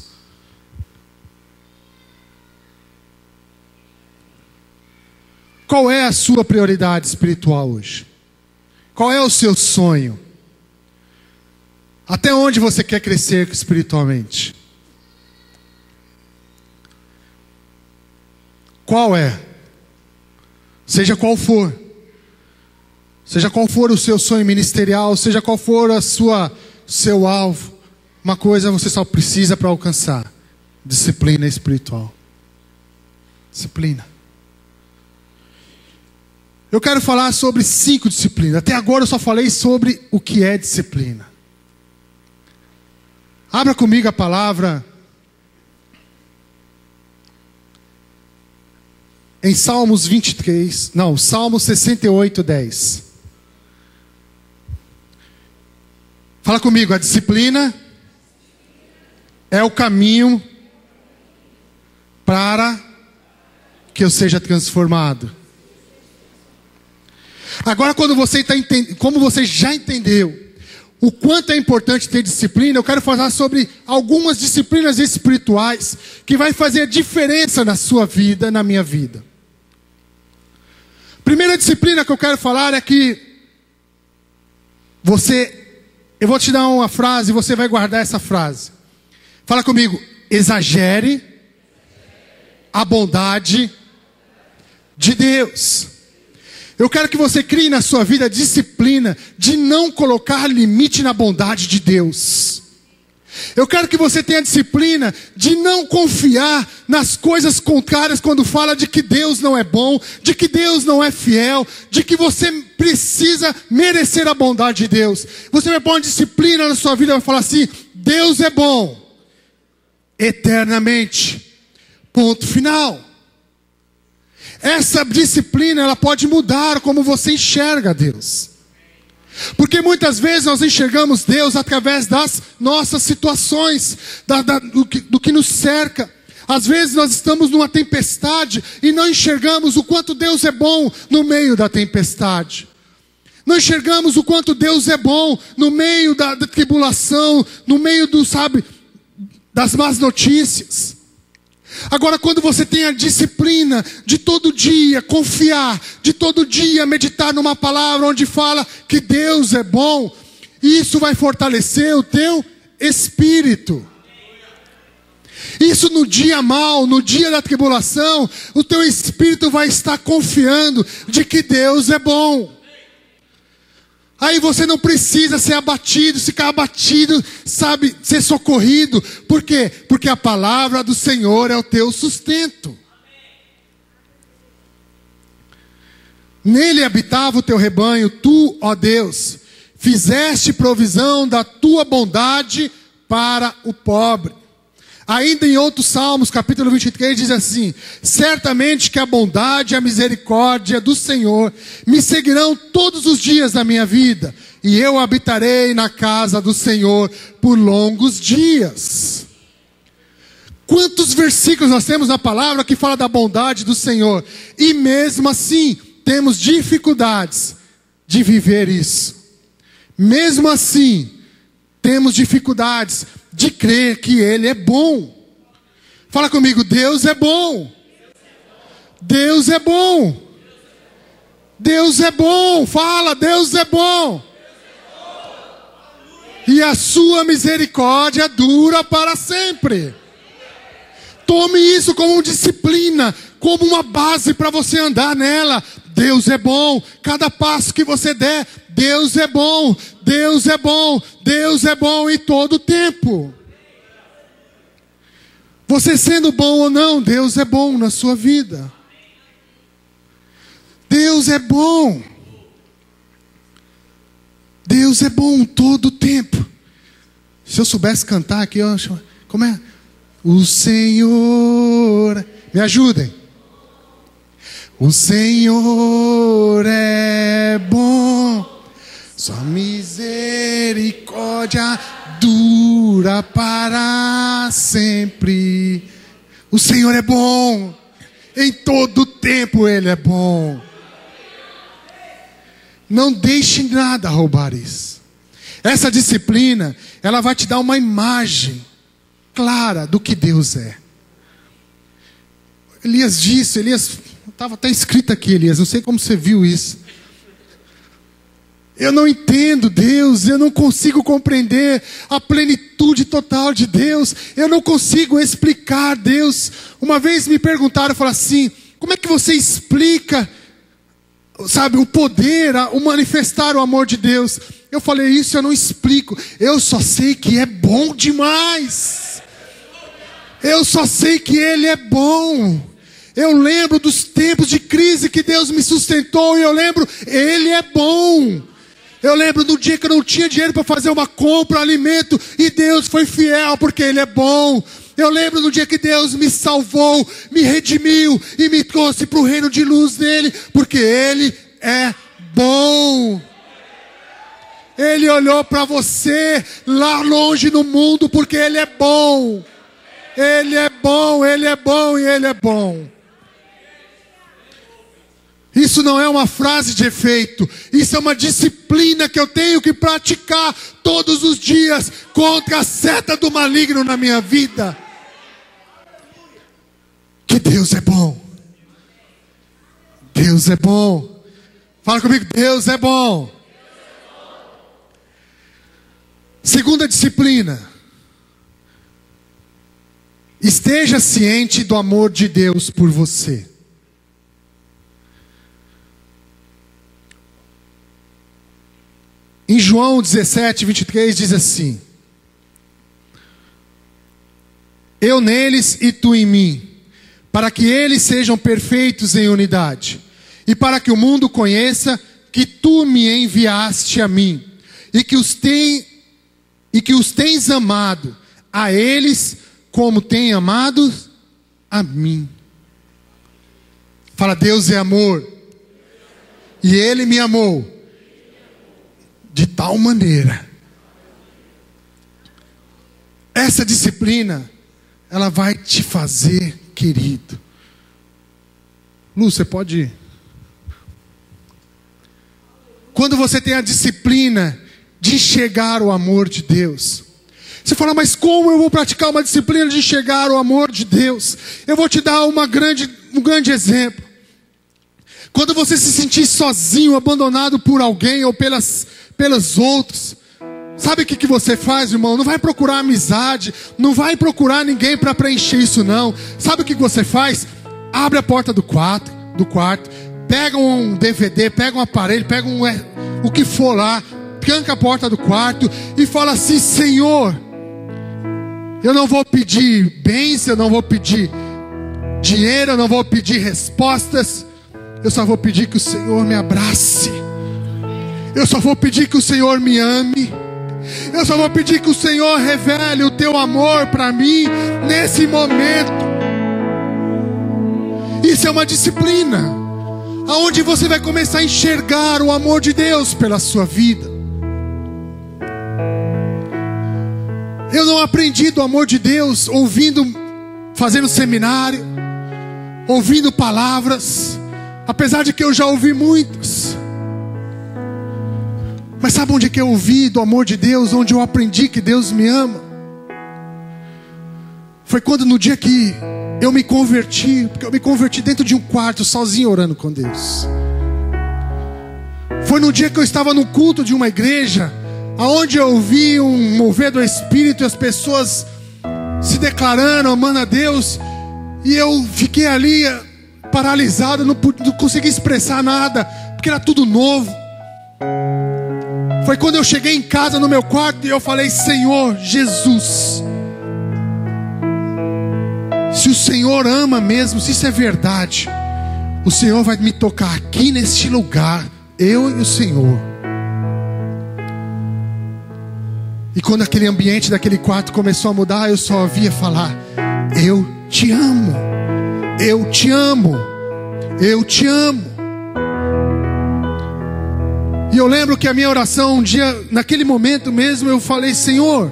Qual é a sua prioridade espiritual hoje? Qual é o seu sonho? Até onde você quer crescer espiritualmente? Qual é? Seja qual for. Seja qual for o seu sonho ministerial, seja qual for a sua seu alvo, uma coisa você só precisa para alcançar: disciplina espiritual. Disciplina. Eu quero falar sobre cinco disciplinas. Até agora eu só falei sobre o que é disciplina. Abra comigo a palavra em Salmos vinte e três, não, Salmo sessenta e oito, dez. Fala comigo: a disciplina é o caminho para que eu seja transformado. Agora, quando você está entendendo, como você já entendeu o quanto é importante ter disciplina, eu quero falar sobre algumas disciplinas espirituais que vai fazer a diferença na sua vida, na minha vida. Primeira disciplina que eu quero falar é que você, eu vou te dar uma frase e você vai guardar essa frase. Fala comigo: exagere a bondade de Deus. Eu quero que você crie na sua vida a disciplina de não colocar limite na bondade de Deus. Eu quero que você tenha a disciplina de não confiar nas coisas contrárias quando fala de que Deus não é bom, de que Deus não é fiel, de que você precisa merecer a bondade de Deus. Você vai pôr uma disciplina na sua vida e vai falar assim: Deus é bom, eternamente. Ponto final. Essa disciplina, ela pode mudar como você enxerga Deus. Porque muitas vezes nós enxergamos Deus através das nossas situações, da, da, do, que, do que nos cerca. Às vezes nós estamos numa tempestade e não enxergamos o quanto Deus é bom no meio da tempestade. Não enxergamos o quanto Deus é bom no meio da, da tribulação, no meio do, sabe, das más notícias. Agora, quando você tem a disciplina de todo dia confiar, de todo dia meditar numa palavra onde fala que Deus é bom, isso vai fortalecer o teu espírito. Isso no dia mau, no dia da tribulação, o teu espírito vai estar confiando de que Deus é bom. Aí você não precisa ser abatido, ficar abatido, sabe, ser socorrido. Por quê? Porque a palavra do Senhor é o teu sustento. Nele habitava o teu rebanho, tu, ó Deus, fizeste provisão da tua bondade para o pobre. Ainda em outros Salmos, capítulo vinte e três, diz assim: certamente que a bondade e a misericórdia do Senhor me seguirão todos os dias da minha vida, e eu habitarei na casa do Senhor por longos dias. Quantos versículos nós temos na palavra que fala da bondade do Senhor, e mesmo assim temos dificuldades de viver isso. Mesmo assim, temos dificuldades de crer que Ele é bom. Fala comigo, Deus é bom. Deus é bom. Deus é bom. Fala, Deus é bom. E a sua misericórdia dura para sempre. Tome isso como disciplina, como uma base para você andar nela. Deus é bom. Cada passo que você der, Deus é bom. Deus é bom. Deus é bom em todo o tempo. Você sendo bom ou não, Deus é bom na sua vida. Deus é bom. Deus é bom todo o tempo. Se eu soubesse cantar aqui, eu acho, como é? O Senhor, me ajudem. O Senhor é bom, sua misericórdia dura para sempre. O Senhor é bom, em todo tempo Ele é bom. Não deixe nada roubar isso. Essa disciplina, ela vai te dar uma imagem clara do que Deus é. Elias disse, Elias, estava até escrito aqui, Elias, não sei como você viu isso. Eu não entendo Deus, eu não consigo compreender a plenitude total de Deus, eu não consigo explicar Deus. Uma vez me perguntaram, falaram assim, como é que você explica, sabe, o poder, o manifestar o amor de Deus? Eu falei, isso eu não explico, eu só sei que é bom demais. Eu só sei que Ele é bom. Eu lembro dos tempos de crise que Deus me sustentou, e eu lembro, Ele é bom. Eu lembro do dia que eu não tinha dinheiro para fazer uma compra, alimento, e Deus foi fiel, porque Ele é bom. Eu lembro do dia que Deus me salvou, me redimiu, e me trouxe para o reino de luz dEle, porque Ele é bom. Ele olhou para você, lá longe no mundo, porque Ele é bom. Ele é bom, Ele é bom, e Ele é bom. Isso não é uma frase de efeito. Isso é uma disciplina que eu tenho que praticar todos os dias contra a seta do maligno na minha vida. Que Deus é bom. Deus é bom. Fala comigo, Deus é bom. Segunda disciplina. Esteja ciente do amor de Deus por você. Em João dezessete, vinte e três diz assim: eu neles e tu em mim, para que eles sejam perfeitos em unidade, e para que o mundo conheça que tu me enviaste a mim, e que os, tem, e que os tens amado a eles como tem amado a mim. Fala, Deus é amor. E Ele me amou de tal maneira. Essa disciplina, ela vai te fazer querido. Lu, você pode ir. Quando você tem a disciplina de enxergar o amor de Deus. Você fala, mas como eu vou praticar uma disciplina de enxergar o amor de Deus? Eu vou te dar uma grande, um grande exemplo. Quando você se sentir sozinho, abandonado por alguém ou pelas, pelos outros, sabe o que, que você faz, irmão? Não vai procurar amizade, não vai procurar ninguém para preencher isso não. Sabe o que, que você faz? Abre a porta do quarto, do quarto, pega um D V D, pega um aparelho, pega um, o que for lá, tranca a porta do quarto e fala assim, Senhor, eu não vou pedir bens, eu não vou pedir dinheiro, eu não vou pedir respostas, eu só vou pedir que o Senhor me abrace. Eu só vou pedir que o Senhor me ame. Eu só vou pedir que o Senhor revele o teu amor para mim nesse momento. Isso é uma disciplina, aonde você vai começar a enxergar o amor de Deus pela sua vida. Eu não aprendi do amor de Deus ouvindo, fazendo seminário, ouvindo palavras, apesar de que eu já ouvi muitas. Mas sabe onde que eu ouvi do amor de Deus? Onde eu aprendi que Deus me ama? Foi quando no dia que eu me converti, porque eu me converti dentro de um quarto, sozinho orando com Deus. Foi no dia que eu estava no culto de uma igreja, aonde eu ouvi um mover do Espírito e as pessoas se declarando, amando a Deus, e eu fiquei ali paralisado, não, não consegui expressar nada, porque era tudo novo. Foi quando eu cheguei em casa no meu quarto e eu falei, Senhor Jesus, se o Senhor ama mesmo, se isso é verdade, o Senhor vai me tocar aqui neste lugar, eu e o Senhor. E quando aquele ambiente daquele quarto começou a mudar, eu só ouvia falar, eu te amo, eu te amo, eu te amo. E eu lembro que a minha oração um dia, naquele momento mesmo, eu falei, Senhor,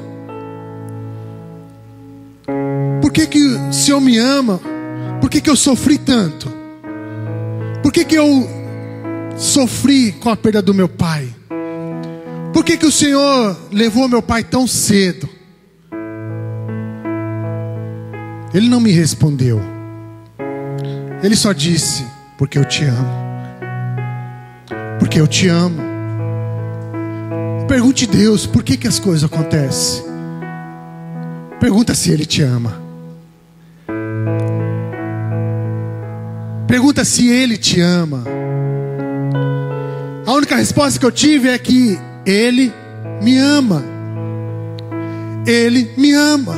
por que que o Senhor me ama? Por que que eu sofri tanto? Por que que eu sofri com a perda do meu pai? Por que que o Senhor levou meu pai tão cedo? Ele não me respondeu. Ele só disse, porque eu te amo. Porque eu te amo. Pergunte a Deus, por que que as coisas acontecem? Pergunta se Ele te ama. Pergunta se Ele te ama. A única resposta que eu tive é que Ele me ama. Ele me ama.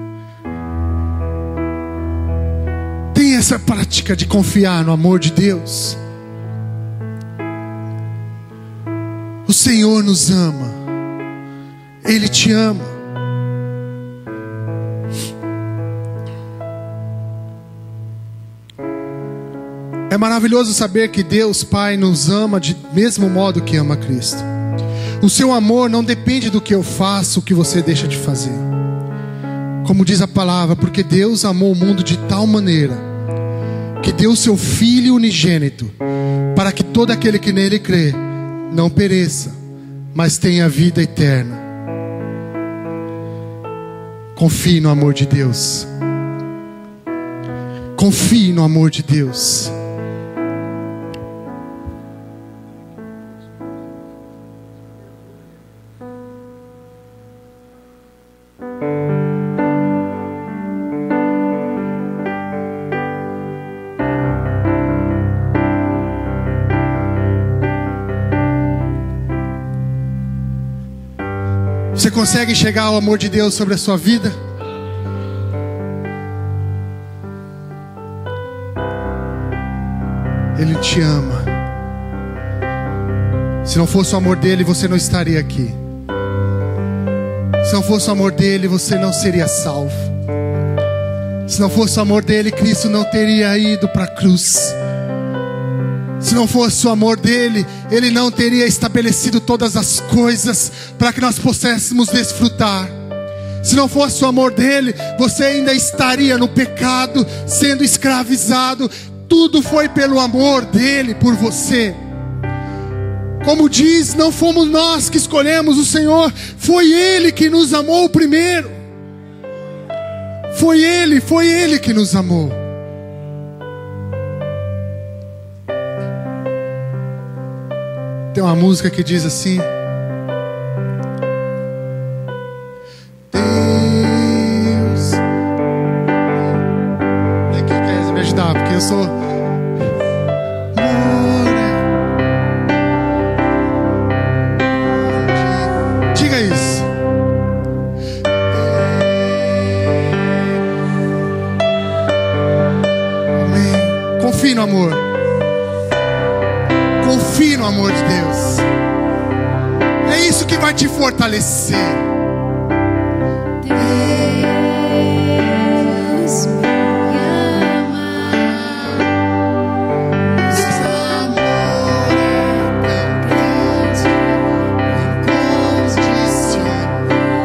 Tem essa prática de confiar no amor de Deus. O Senhor nos ama. Ele te ama. É maravilhoso saber que Deus Pai nos ama de mesmo modo que ama Cristo. O seu amor não depende do que eu faço, o que você deixa de fazer. Como diz a palavra, porque Deus amou o mundo de tal maneira que deu o seu Filho unigênito, para que todo aquele que nele crê não pereça, mas tenha vida eterna. Confie no amor de Deus. Confie no amor de Deus. Você consegue enxergar o amor de Deus sobre a sua vida? Ele te ama. Se não fosse o amor dele, você não estaria aqui. Se não fosse o amor dele, você não seria salvo. Se não fosse o amor dele, Cristo não teria ido para a cruz. Se não fosse o amor dele, ele não teria estabelecido todas as coisas para que nós pudéssemos desfrutar. Se não fosse o amor dele, você ainda estaria no pecado, sendo escravizado. Tudo foi pelo amor dele por você. Como diz, não fomos nós que escolhemos o Senhor, foi ele que nos amou primeiro. Foi ele, foi ele que nos amou. Tem uma música que diz assim: Deus. Quem quer me ajudar? Porque eu sou. Diga isso. Amém. Confie no amor. Confie no amor de Deus. É isso que vai te fortalecer. Deus me ama. Seu amor é tão grande, incondicional.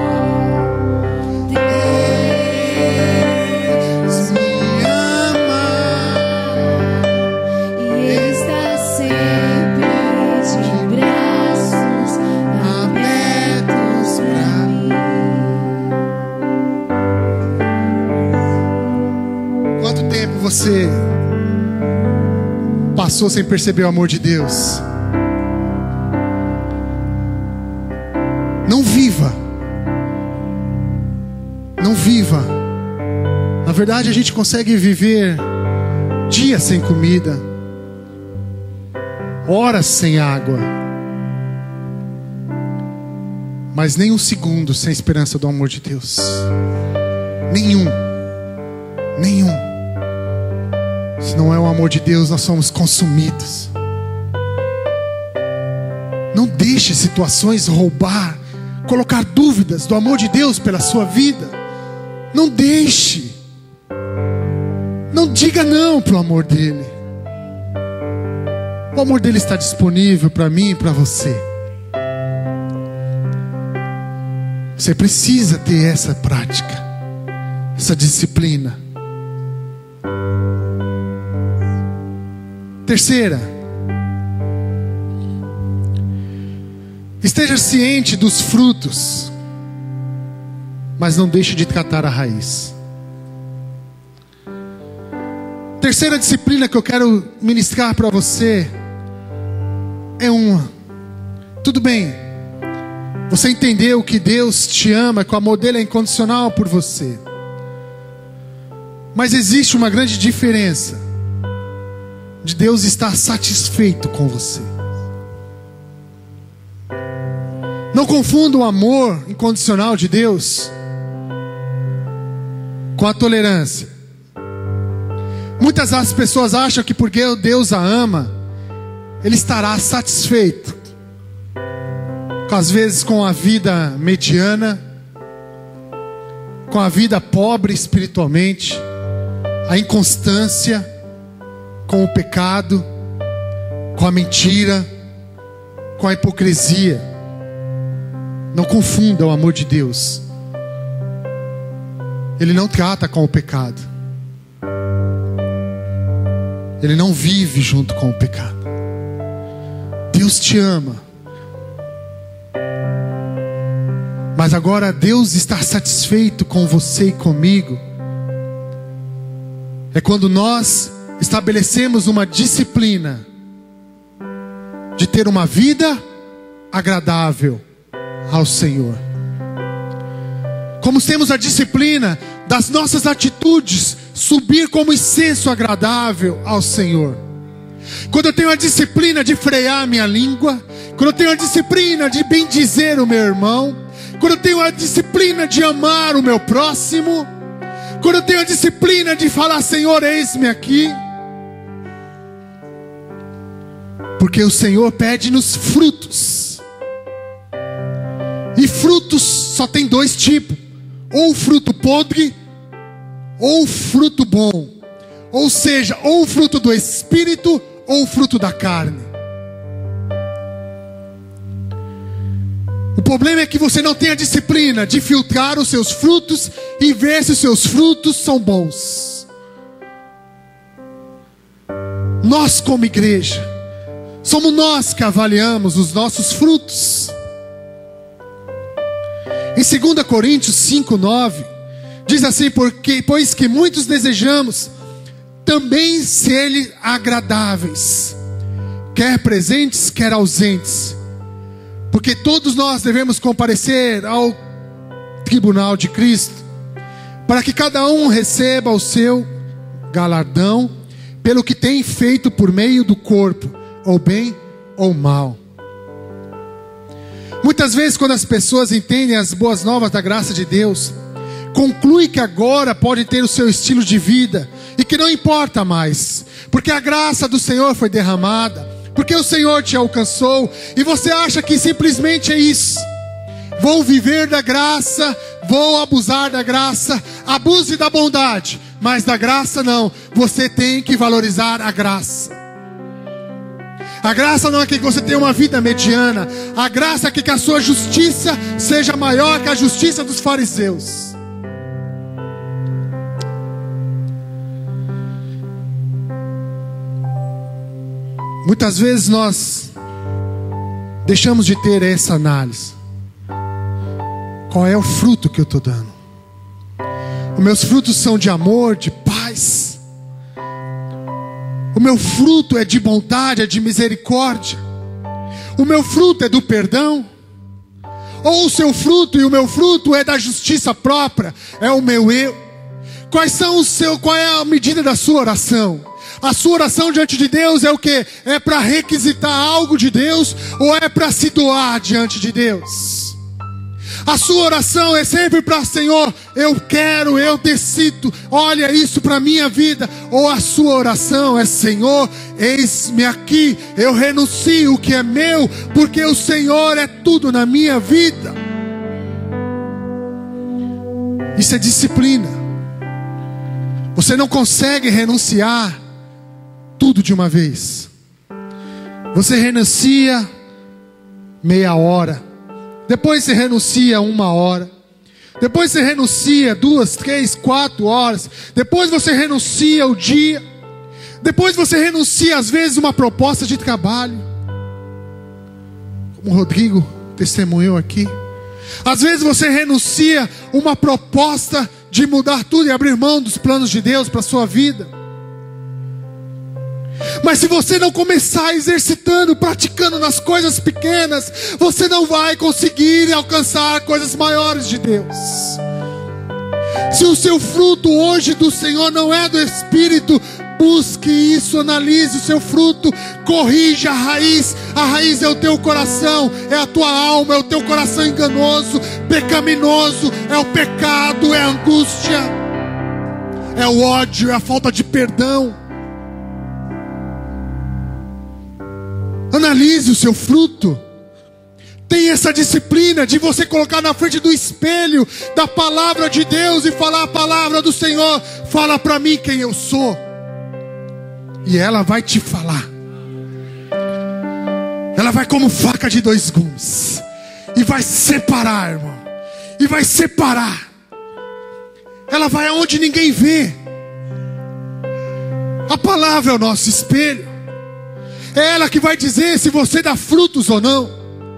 Deus me ama e está sempre de braços abertos pra mim. Quanto tempo você passou sem perceber o amor de Deus? Não viva. Não viva. Na verdade, a gente consegue viver dias sem comida, horas sem água, mas nem um segundo sem esperança do amor de Deus. Nenhum. Nenhum. Se não é o amor de Deus, nós somos consumidos. Não deixe situações roubar, colocar dúvidas do amor de Deus pela sua vida. Não deixe. Não diga não para o amor dele. O amor dele está disponível para mim e para você. Você precisa ter essa prática, essa disciplina. Terceira, esteja ciente dos frutos, mas não deixe de tratar a raiz. Terceira disciplina que eu quero ministrar para você é uma. Tudo bem, você entendeu que Deus te ama, que o amor dele é incondicional por você. Mas existe uma grande diferença de Deus estar satisfeito com você. Não confunda o amor incondicional de Deus com a tolerância. Muitas das pessoas acham que porque Deus a ama, Ele estará satisfeito, às vezes com a vida mediana, com a vida pobre espiritualmente, a inconstância, com o pecado, com a mentira, com a hipocrisia. Não confunda o amor de Deus. Ele não trata com o pecado. Ele não vive junto com o pecado. Deus te ama. Mas agora Deus está satisfeito com você e comigo é quando nós estabelecemos uma disciplina de ter uma vida agradável ao Senhor. Como temos a disciplina das nossas atitudes subir como incenso agradável ao Senhor. Quando eu tenho a disciplina de frear a minha língua, quando eu tenho a disciplina de bendizer o meu irmão, quando eu tenho a disciplina de amar o meu próximo, quando eu tenho a disciplina de falar: Senhor, eis-me aqui. Porque o Senhor pede-nos frutos. E frutos só tem dois tipos: ou fruto podre, ou fruto bom, ou seja, ou fruto do Espírito, ou fruto da carne. O problema é que você não tem a disciplina de filtrar os seus frutos e ver se os seus frutos são bons. Nós, como igreja, somos nós que avaliamos os nossos frutos. Em dois Coríntios cinco, nove, diz assim: porque, pois que muitos desejamos também ser-lhe agradáveis, quer presentes, quer ausentes, porque todos nós devemos comparecer ao tribunal de Cristo, para que cada um receba o seu galardão pelo que tem feito por meio do corpo, ou bem ou mal. Muitas vezes, quando as pessoas entendem as boas novas da graça de Deus, concluem que agora podem ter o seu estilo de vida e que não importa mais, porque a graça do Senhor foi derramada, porque o Senhor te alcançou, e você acha que simplesmente é isso. Vou viver da graça, vou abusar da graça, abuse da bondade, mas da graça não. Você tem que valorizar a graça. A graça não é que você tenha uma vida mediana. A graça é que a sua justiça seja maior que a justiça dos fariseus. Muitas vezes nós deixamos de ter essa análise. Qual é o fruto que eu estou dando? Os meus frutos são de amor, de paz. O meu fruto é de bondade, é de misericórdia. O meu fruto é do perdão. Ou o seu fruto e o meu fruto é da justiça própria, é o meu eu. Quais são os seus, qual é a medida da sua oração? A sua oração diante de Deus é o que? É para requisitar algo de Deus, ou é para se doar diante de Deus? A sua oração é sempre para: Senhor, eu quero, eu decido, olha isso para a minha vida. Ou a sua oração é: Senhor, eis-me aqui, eu renuncio o que é meu, porque o Senhor é tudo na minha vida. Isso é disciplina. Você não consegue renunciar tudo de uma vez. Você renuncia meia hora, depois você renuncia uma hora, depois você renuncia duas, três, quatro horas, depois você renuncia o dia, depois você renuncia às vezes uma proposta de trabalho, como o Rodrigo testemunhou aqui. Às vezes você renuncia uma proposta de mudar tudo e abrir mão dos planos de Deus para a sua vida. Mas se você não começar exercitando, praticando nas coisas pequenas, você não vai conseguir alcançar coisas maiores de Deus. Se o seu fruto hoje do Senhor não é do Espírito, busque isso, analise o seu fruto, corrija a raiz. A raiz é o teu coração, é a tua alma, é o teu coração enganoso, pecaminoso, é o pecado, é a angústia, é o ódio, é a falta de perdão. Analise o seu fruto. Tenha essa disciplina de você colocar na frente do espelho da palavra de Deus e falar a palavra do Senhor. Fala para mim quem eu sou. E ela vai te falar. Ela vai como faca de dois gumes. E vai separar, irmão. E vai separar. Ela vai aonde ninguém vê. A palavra é o nosso espelho. É ela que vai dizer se você dá frutos ou não.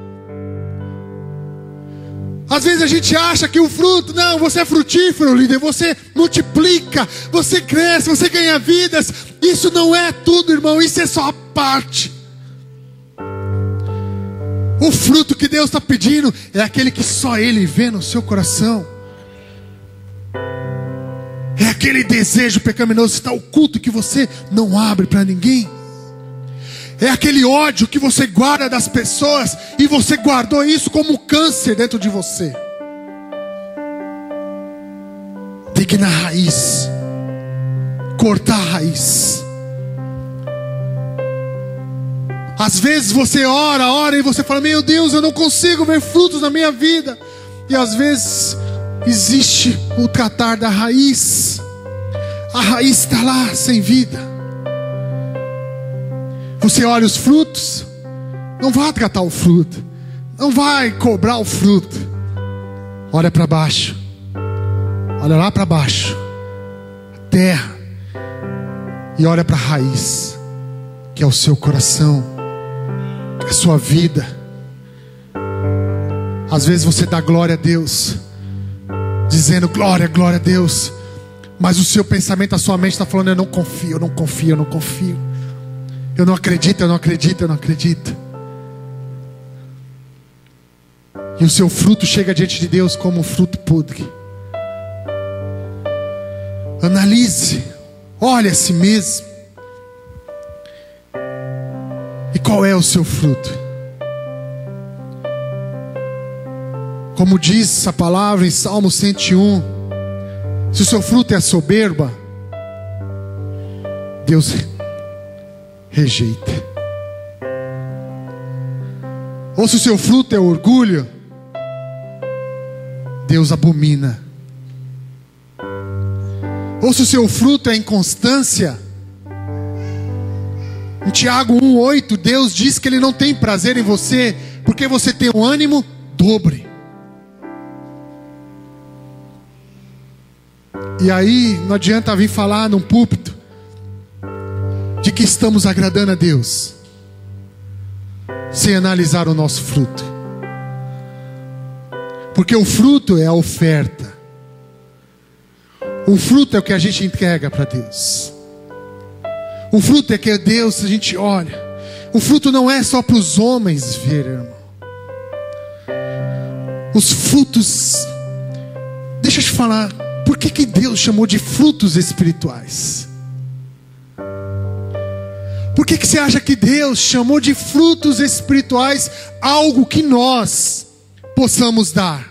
Às vezes a gente acha que o fruto, não, você é frutífero, líder, você multiplica, você cresce, você ganha vidas. Isso não é tudo, irmão, isso é só a parte. O fruto que Deus está pedindo é aquele que só Ele vê no seu coração. É aquele desejo pecaminoso que está oculto, que você não abre para ninguém. É aquele ódio que você guarda das pessoas e você guardou isso como câncer dentro de você. Tem que ir na raiz, cortar a raiz. Às vezes você ora, ora e você fala: meu Deus, eu não consigo ver frutos na minha vida. E às vezes existe o tratar da raiz. A raiz está lá, sem vida. Você olha os frutos, não vai tratar o fruto, não vai cobrar o fruto. Olha para baixo, olha lá para baixo, a terra, e olha para a raiz, que é o seu coração, que é a sua vida. Às vezes você dá glória a Deus, dizendo glória, glória a Deus, mas o seu pensamento, a sua mente está falando: eu não confio, eu não confio, eu não confio, eu não acredito, eu não acredito, eu não acredito. E o seu fruto chega diante de Deus como um fruto podre. Analise, olhe a si mesmo. E qual é o seu fruto? Como diz a palavra em Salmo cento e um, se o seu fruto é a soberba, Deus rejeita. Ou se o seu fruto é orgulho, Deus abomina. Ou se o seu fruto é inconstância, em Tiago um, oito, Deus diz que Ele não tem prazer em você, porque você tem um ânimo dobre. E aí não adianta vir falar num púlpito de que estamos agradando a Deus sem analisar o nosso fruto. Porque o fruto é a oferta. O fruto é o que a gente entrega para Deus. O fruto é que Deus, a gente olha. O fruto não é só para os homens ver, irmão. Os frutos, deixa eu te falar, por que que Deus chamou de frutos espirituais? Por que que você acha que Deus chamou de frutos espirituais algo que nós possamos dar?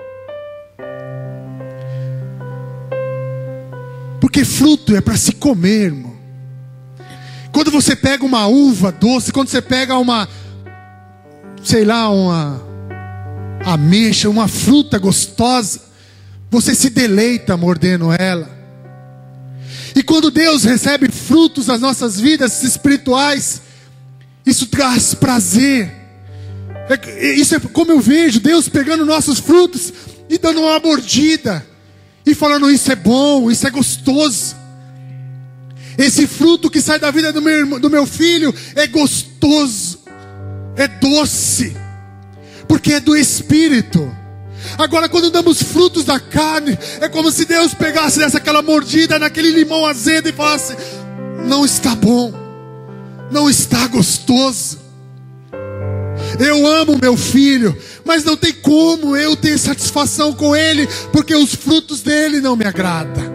Porque fruto é para se comer, irmão. Quando você pega uma uva doce, quando você pega uma, sei lá, uma ameixa, uma fruta gostosa, você se deleita mordendo ela. E quando Deus recebe frutos das nossas vidas espirituais, isso traz prazer. Isso é como eu vejo Deus pegando nossos frutos e dando uma mordida e falando: isso é bom, isso é gostoso. Esse fruto que sai da vida do meu, irmão, do meu filho é gostoso, é doce, porque é do Espírito. Agora, quando damos frutos da carne, é como se Deus pegasse nessa aquela mordida, naquele limão azedo, e falasse: não está bom, não está gostoso. Eu amo meu filho, mas não tem como eu ter satisfação com ele, porque os frutos dele não me agradam.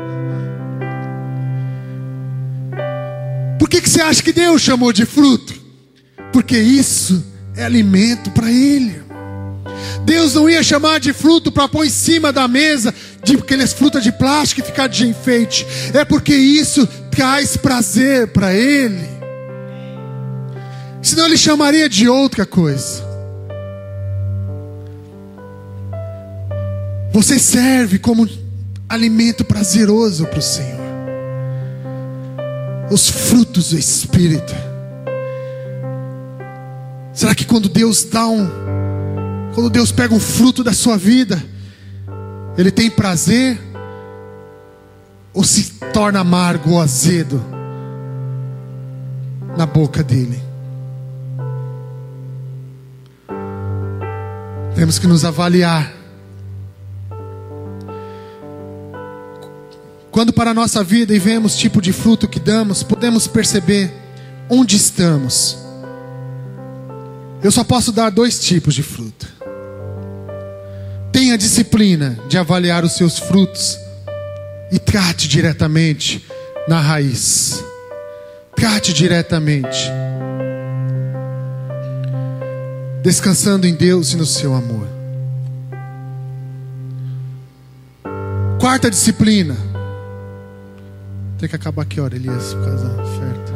Por que que você acha que Deus chamou de fruto? Porque isso é alimento para ele. Deus não ia chamar de fruto para pôr em cima da mesa, de aquelas frutas de plástico e ficar de enfeite. É porque isso traz prazer para ele. Senão ele chamaria de outra coisa. Você serve como alimento prazeroso para o Senhor. Os frutos do Espírito. Será que quando Deus dá um, quando Deus pega um fruto da sua vida, Ele tem prazer? Ou se torna amargo ou azedo na boca dele? Temos que nos avaliar. Quando para a nossa vida e vemos o tipo de fruto que damos, podemos perceber onde estamos. Eu só posso dar dois tipos de fruto. Tenha disciplina de avaliar os seus frutos e trate diretamente na raiz. Trate diretamente. Descansando em Deus e no seu amor. Quarta disciplina. Tem que acabar que hora, Elias, por causa da oferta.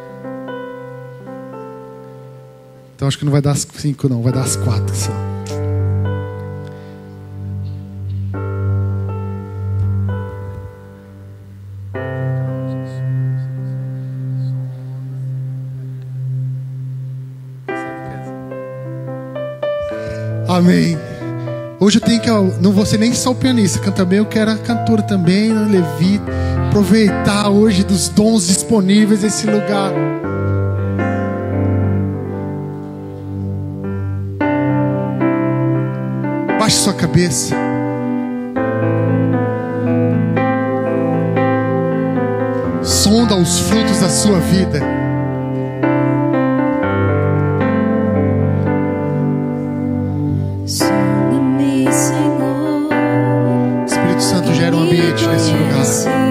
Então acho que não vai dar as cinco não, vai dar as quatro só. Amém. Hoje eu tenho que, não vou ser nem só o pianista, canta bem, eu quero a cantora também, a Levi, aproveitar hoje dos dons disponíveis nesse lugar. Baixe sua cabeça. Sonda os frutos da sua vida. Sonda-me, Senhor. Espírito Santo gera um ambiente nesse lugar.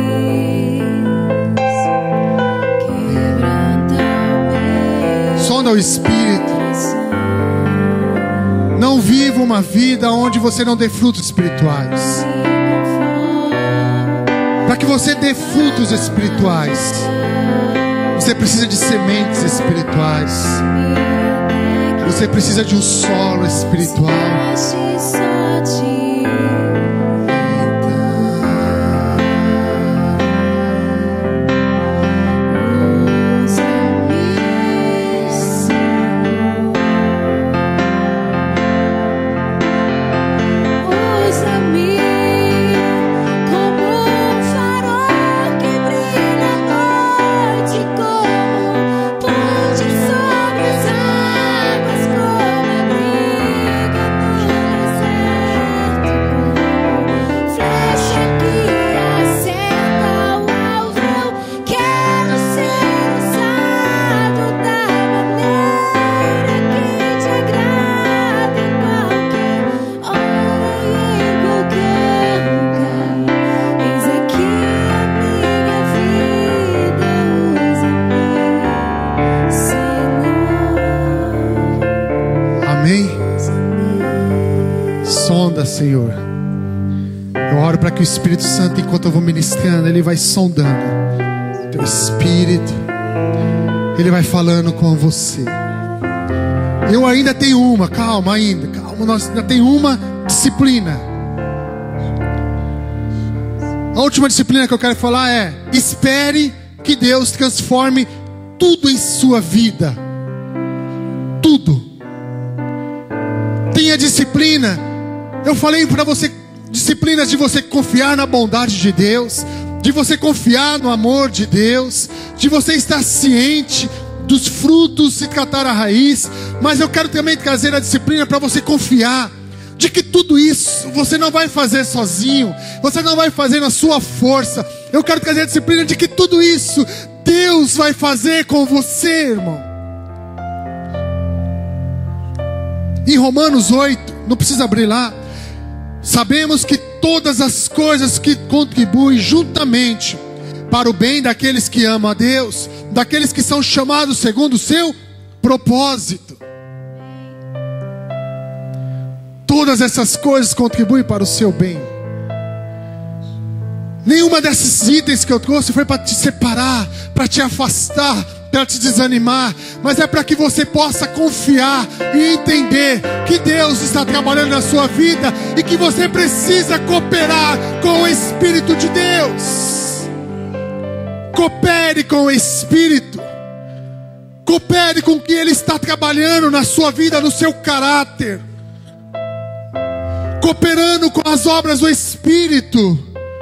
Sonda o Espírito. Não viva uma vida onde você não dê frutos espirituais. Para que você dê frutos espirituais, você precisa de sementes espirituais. Você precisa de um solo espiritual. Senhor, eu oro para que o Espírito Santo, enquanto eu vou ministrando, Ele vai sondando teu espírito, Ele vai falando com você. Eu ainda tenho uma, calma ainda, calma, nós ainda tem uma disciplina. A última disciplina que eu quero falar é: espere que Deus transforme tudo em sua vida. Tudo. Tenha disciplina. Eu falei para você, disciplinas de você confiar na bondade de Deus, de você confiar no amor de Deus, de você estar ciente dos frutos e catar a raiz. Mas eu quero também trazer a disciplina para você confiar de que tudo isso você não vai fazer sozinho, você não vai fazer na sua força. Eu quero trazer a disciplina de que tudo isso Deus vai fazer com você, irmão. Em Romanos oito, não precisa abrir lá, sabemos que todas as coisas que contribuem juntamente para o bem daqueles que amam a Deus, daqueles que são chamados segundo o seu propósito. Todas essas coisas contribuem para o seu bem. Nenhuma desses itens que eu trouxe foi para te separar, para te afastar, para te desanimar, mas é para que você possa confiar e entender que Deus está trabalhando na sua vida e que você precisa cooperar com o Espírito de Deus. Coopere com o Espírito, coopere com o que Ele está trabalhando na sua vida, no seu caráter, cooperando com as obras do Espírito.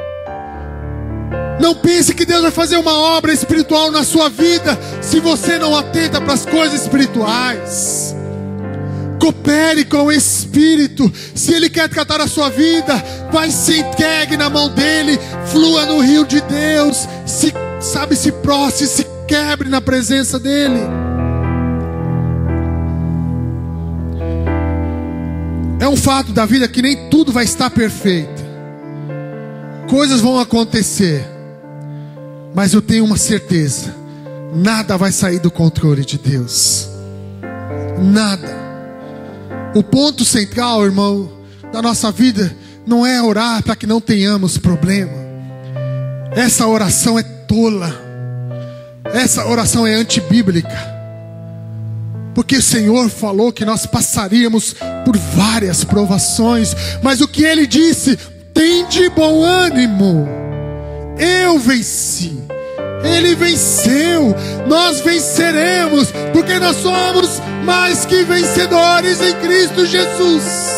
Não pense que Deus vai fazer uma obra espiritual na sua vida se você não atenta para as coisas espirituais. Coopere com o Espírito. Se Ele quer tratar a sua vida, vai, se entregue na mão dEle, flua no rio de Deus, se, sabe, se prostre, se quebre na presença dEle. É um fato da vida que nem tudo vai estar perfeito. Coisas vão acontecer, mas eu tenho uma certeza: nada vai sair do controle de Deus. Nada. O ponto central, irmão, da nossa vida não é orar para que não tenhamos problema. Essa oração é tola. Essa oração é antibíblica. Porque o Senhor falou que nós passaríamos por várias provações, mas o que Ele disse: tem de bom ânimo, eu venci. Ele venceu, nós venceremos, porque nós somos mais que vencedores em Cristo Jesus.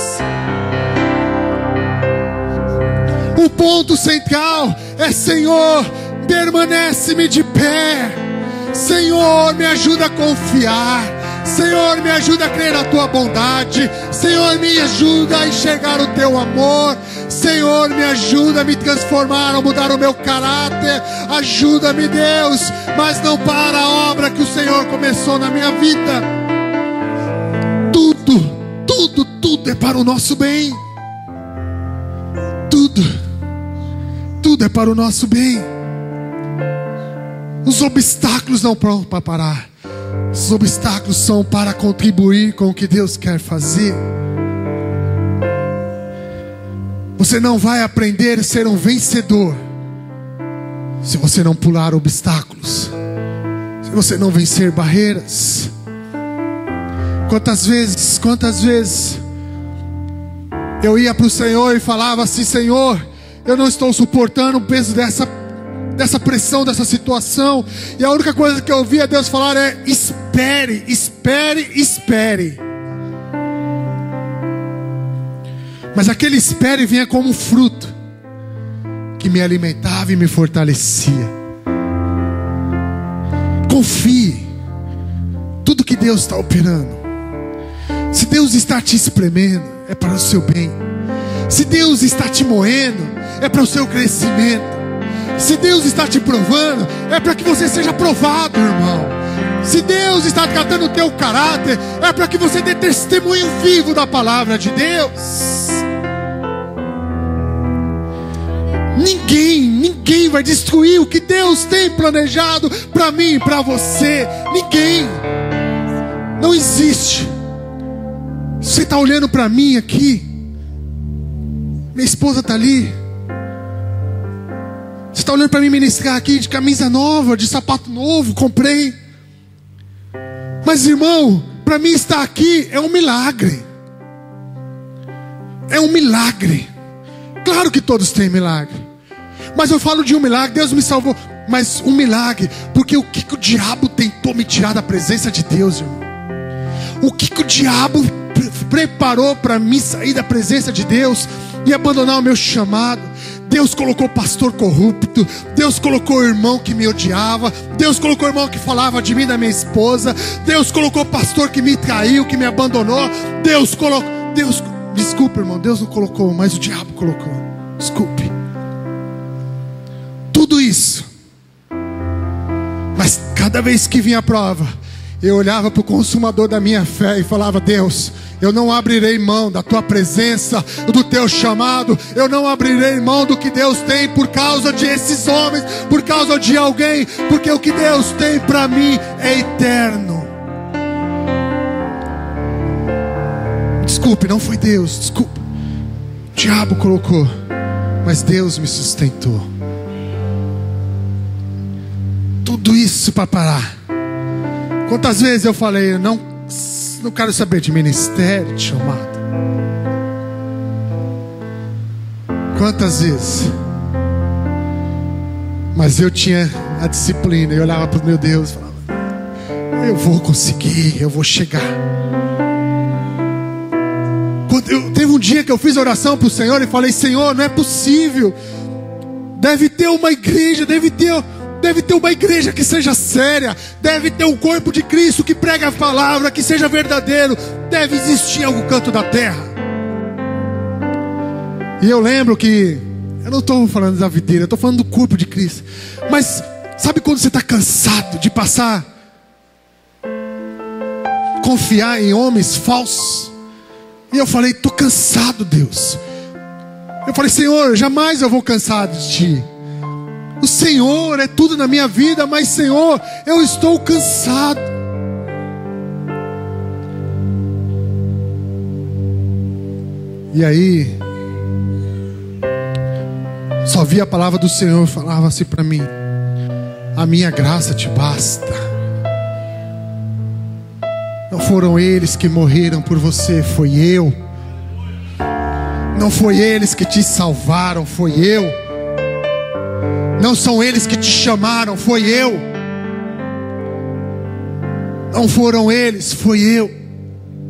O ponto central é: Senhor, permanece-me de pé. Senhor, me ajuda a confiar. Senhor, me ajuda a crer na tua bondade. Senhor, me ajuda a enxergar o teu amor. Senhor, me ajuda a me transformar, a mudar o meu caráter. Ajuda-me, Deus, mas não para a obra que o Senhor começou na minha vida. Tudo, tudo, tudo é para o nosso bem. Tudo, tudo é para o nosso bem. Os obstáculos não são para parar. Os obstáculos são para contribuir com o que Deus quer fazer. Você não vai aprender a ser um vencedor se você não pular obstáculos, se você não vencer barreiras. Quantas vezes, quantas vezes eu ia para o Senhor e falava assim: Senhor, eu não estou suportando o peso dessa, dessa pressão, dessa situação. E a única coisa que eu ouvia Deus falar é: espere, espere, espere. Mas aquele espere vinha como um fruto que me alimentava e me fortalecia. Confie. Tudo que Deus está operando, se Deus está te espremendo, é para o seu bem. Se Deus está te moendo, é para o seu crescimento. Se Deus está te provando, é para que você seja provado, irmão. Se Deus está tratando o teu caráter, é para que você dê testemunho vivo da palavra de Deus. Ninguém, ninguém vai destruir o que Deus tem planejado para mim e para você. Ninguém. Não existe. Você está olhando para mim aqui, minha esposa está ali. Você está olhando para mim ministrar aqui de camisa nova, de sapato novo, comprei. Mas, irmão, para mim estar aqui é um milagre. É um milagre. Claro que todos têm milagre, mas eu falo de um milagre. Deus me salvou, mas um milagre porque o que, que o diabo tentou me tirar da presença de Deus, irmão? O que, que o diabo preparou para mim sair da presença de Deus e abandonar o meu chamado? Deus colocou pastor corrupto, Deus colocou irmão que me odiava, Deus colocou irmão que falava de mim, da minha esposa, Deus colocou pastor que me traiu, que me abandonou. Deus colocou, Deus, desculpa, irmão, Deus não colocou, mas o diabo colocou. Desculpe. Tudo isso. Mas cada vez que vinha a prova, eu olhava para o consumador da minha fé e falava: Deus, eu não abrirei mão da tua presença, do teu chamado. Eu não abrirei mão do que Deus tem por causa de esses homens, por causa de alguém, porque o que Deus tem para mim é eterno. Desculpe, não foi Deus, desculpe. O diabo colocou, mas Deus me sustentou. Tudo isso para parar. Quantas vezes eu falei: eu não, não quero saber de ministério, de chamado. Quantas vezes. Mas eu tinha a disciplina. Eu olhava para o meu Deus e falava: eu vou conseguir, eu vou chegar. Quando eu, teve um dia que eu fiz oração para o Senhor e falei: Senhor, não é possível. Deve ter uma igreja, deve ter... Deve ter uma igreja que seja séria. Deve ter um corpo de Cristo que prega a palavra, que seja verdadeiro. Deve existir em algum canto da terra. E eu lembro que, eu não estou falando da videira, eu estou falando do corpo de Cristo. Mas sabe quando você está cansado de passar, confiar em homens falsos? E eu falei: estou cansado, Deus. Eu falei: Senhor, jamais eu vou cansar de Ti. O Senhor é tudo na minha vida, mas Senhor, eu estou cansado. E aí, só vi a palavra do Senhor, falava assim para mim: a minha graça te basta. Não foram eles que morreram por você, foi eu. Não foi eles que te salvaram, foi eu. Não são eles que te chamaram, foi eu. Não foram eles, foi eu.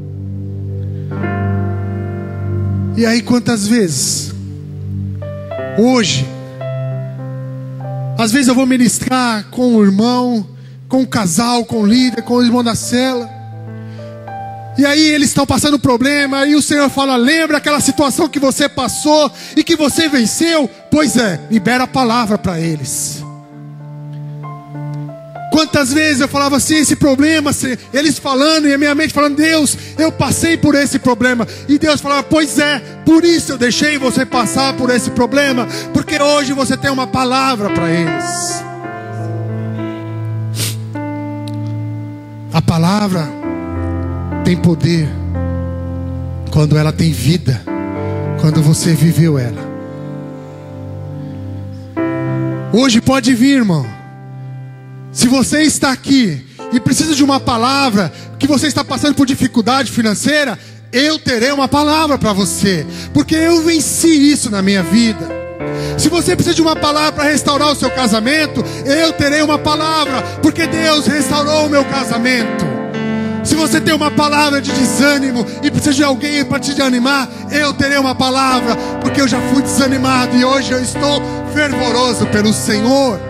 E aí, quantas vezes Hoje, às vezes eu vou ministrar com o irmão, com o casal, com o líder, com o irmão da cela. E aí eles estão passando problema, e o Senhor fala: lembra aquela situação que você passou e que você venceu? Pois é, libera a palavra para eles. Quantas vezes eu falava assim, esse problema, eles falando, e a minha mente falando: Deus, eu passei por esse problema. E Deus falava: pois é, por isso eu deixei você passar por esse problema, porque hoje você tem uma palavra para eles. A palavra tem poder quando ela tem vida, quando você viveu ela. Hoje pode vir, irmão. Se você está aqui e precisa de uma palavra, que você está passando por dificuldade financeira, eu terei uma palavra para você, porque eu venci isso na minha vida. Se você precisa de uma palavra para restaurar o seu casamento, eu terei uma palavra, porque Deus restaurou o meu casamento. Se você tem uma palavra de desânimo e precisa de alguém para te animar, eu terei uma palavra, porque eu já fui desanimado e hoje eu estou fervoroso pelo Senhor.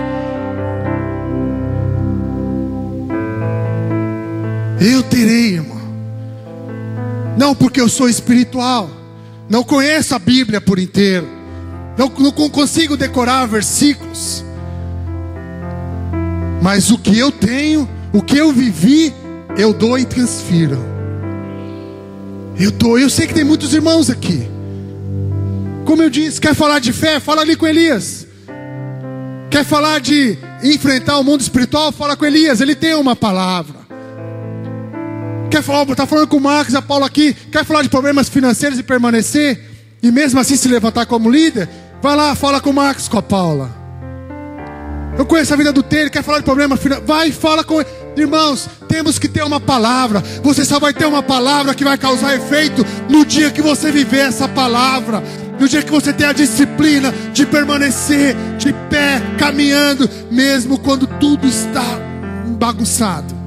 Eu terei, irmão. Não porque eu sou espiritual, não conheço a Bíblia por inteiro, não, não consigo decorar versículos, mas o que eu tenho, o que eu vivi, eu dou e transfiro. Eu dou. Eu sei que tem muitos irmãos aqui. Como eu disse, quer falar de fé? Fala ali com Elias. Quer falar de enfrentar o mundo espiritual? Fala com Elias, ele tem uma palavra. Quer falar, está falando com o Marcos e a Paula aqui, quer falar de problemas financeiros e permanecer, e mesmo assim se levantar como líder? Vai lá, fala com o Marcos, com a Paula. Eu conheço a vida do Taylor, quer falar de problemas financeiros? Vai e fala com ele. Irmãos, temos que ter uma palavra. Você só vai ter uma palavra que vai causar efeito no dia que você viver essa palavra, no dia que você tem a disciplina de permanecer de pé, caminhando, mesmo quando tudo está bagunçado.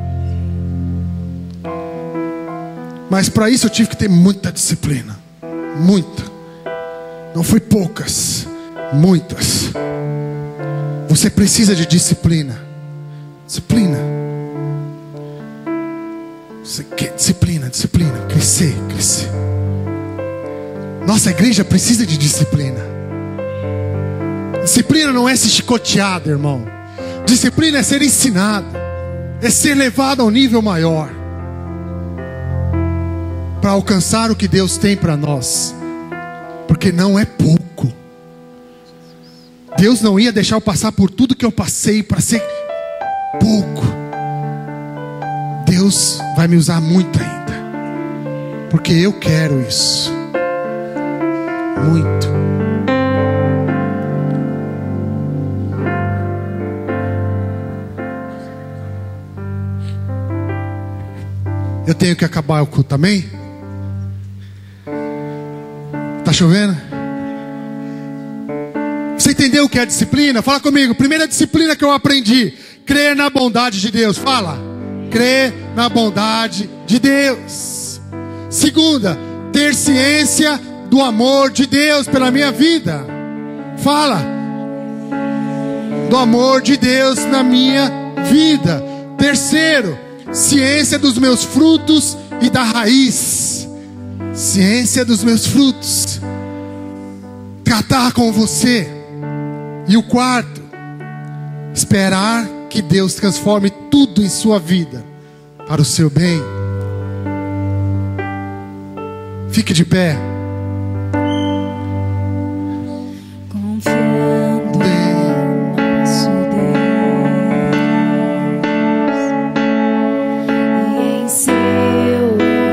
Mas para isso eu tive que ter muita disciplina. Muita. Não foi poucas. Muitas. Você precisa de disciplina. Disciplina. Você quer disciplina, disciplina. Crescer, crescer. Nossa igreja precisa de disciplina. Disciplina não é ser chicoteado, irmão. Disciplina é ser ensinado. É ser levado a um nível maior, para alcançar o que Deus tem para nós. Porque não é pouco. Deus não ia deixar eu passar por tudo que eu passei para ser pouco. Deus vai me usar muito ainda, porque eu quero isso. Muito. Eu tenho que acabar o culto, amém? Tá chovendo? Você entendeu o que é disciplina? Fala comigo. Primeira disciplina que eu aprendi: crer na bondade de Deus. Fala. Crer na bondade de Deus. Segunda, ter ciência do amor de Deus pela minha vida. Fala. Do amor de Deus na minha vida. Terceiro, ciência dos meus frutos e da raiz. Ciência dos meus frutos. Tratar com você. E o quarto, esperar que Deus transforme tudo em sua vida para o seu bem. Fique de pé. Confiando em nosso Deus e em seu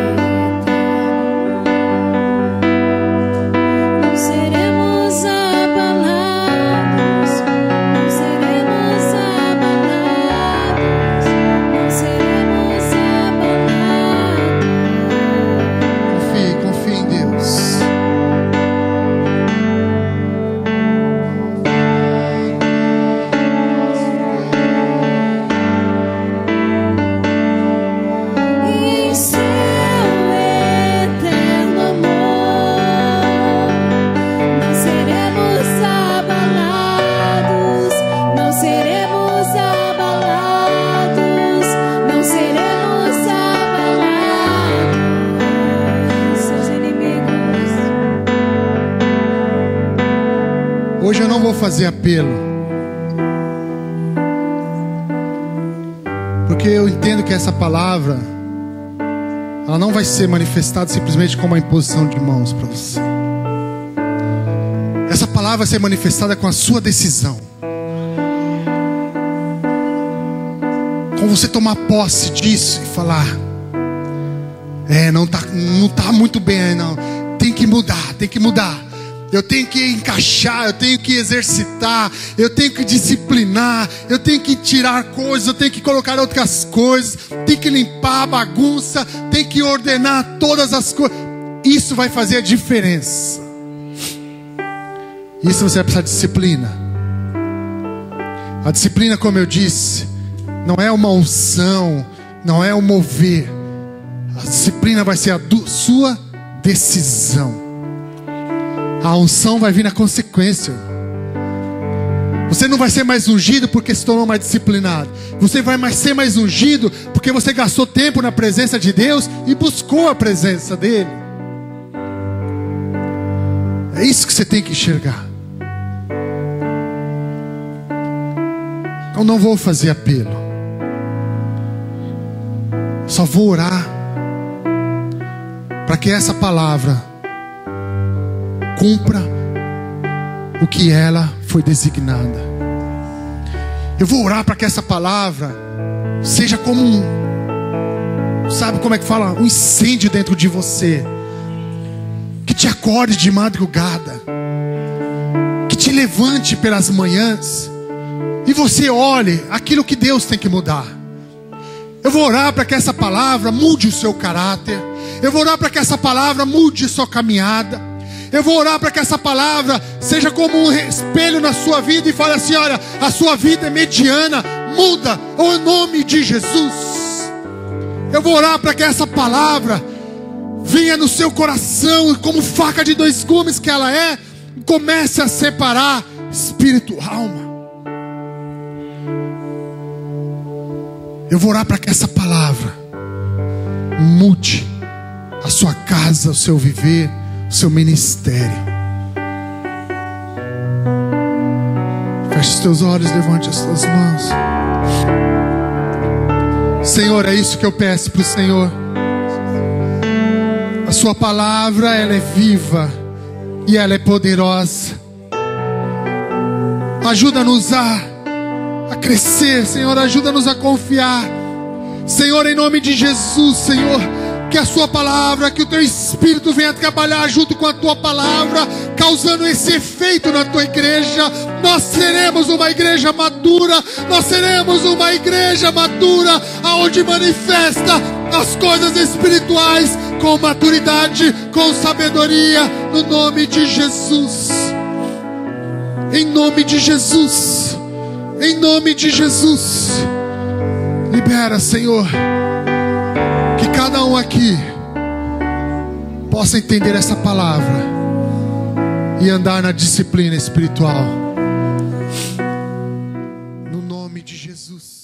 amor, não seremos abalados, não seremos abalados, não seremos abalados. Confie, confie em Deus. Hoje eu não vou fazer apelo, porque eu entendo que essa palavra, ela não vai ser manifestada simplesmente como uma imposição de mãos para você. Essa palavra vai ser manifestada com a sua decisão, com você tomar posse disso e falar: é, não tá, não tá muito bem aí não, tem que mudar, tem que mudar. Eu tenho que encaixar, eu tenho que exercitar, eu tenho que disciplinar, eu tenho que tirar coisas, eu tenho que colocar outras coisas, tenho que limpar a bagunça, tenho que ordenar todas as coisas. Isso vai fazer a diferença. Isso você vai precisar de disciplina. A disciplina, como eu disse, não é uma unção, não é um mover. A disciplina vai ser a do, sua decisão. A unção vai vir na consequência. Você não vai ser mais ungido porque se tornou mais disciplinado. Você vai mais ser mais ungido porque você gastou tempo na presença de Deus e buscou a presença dele. É isso que você tem que enxergar. Eu não vou fazer apelo, só vou orar para que essa palavra cumpra o que ela foi designada. Eu vou orar para que essa palavra seja como um, sabe como é que fala? Um incêndio dentro de você, que te acorde de madrugada, que te levante pelas manhãs e você olhe aquilo que Deus tem que mudar. Eu vou orar para que essa palavra mude o seu caráter. Eu vou orar para que essa palavra mude a sua caminhada. Eu vou orar para que essa palavra seja como um espelho na sua vida e fale assim: olha, a sua vida é mediana, muda em nome de Jesus. Eu vou orar para que essa palavra venha no seu coração e como faca de dois gumes que ela é, comece a separar espírito e alma. Eu vou orar para que essa palavra mude a sua casa, o seu viver, o seu ministério. Feche os teus olhos, levante as tuas mãos. Senhor, é isso que eu peço para o Senhor. A sua palavra, ela é viva e ela é poderosa. Ajuda-nos a, a crescer, Senhor. Ajuda-nos a confiar, Senhor, em nome de Jesus, Senhor. Que a sua palavra, que o teu Espírito venha trabalhar junto com a tua palavra, causando esse efeito na tua igreja. Nós seremos uma igreja madura. Nós seremos uma igreja madura, aonde manifesta as coisas espirituais com maturidade, com sabedoria, no nome de Jesus. Em nome de Jesus. Em nome de Jesus. Libera, Senhor, que cada um aqui possa entender essa palavra e andar na disciplina espiritual. No nome de Jesus.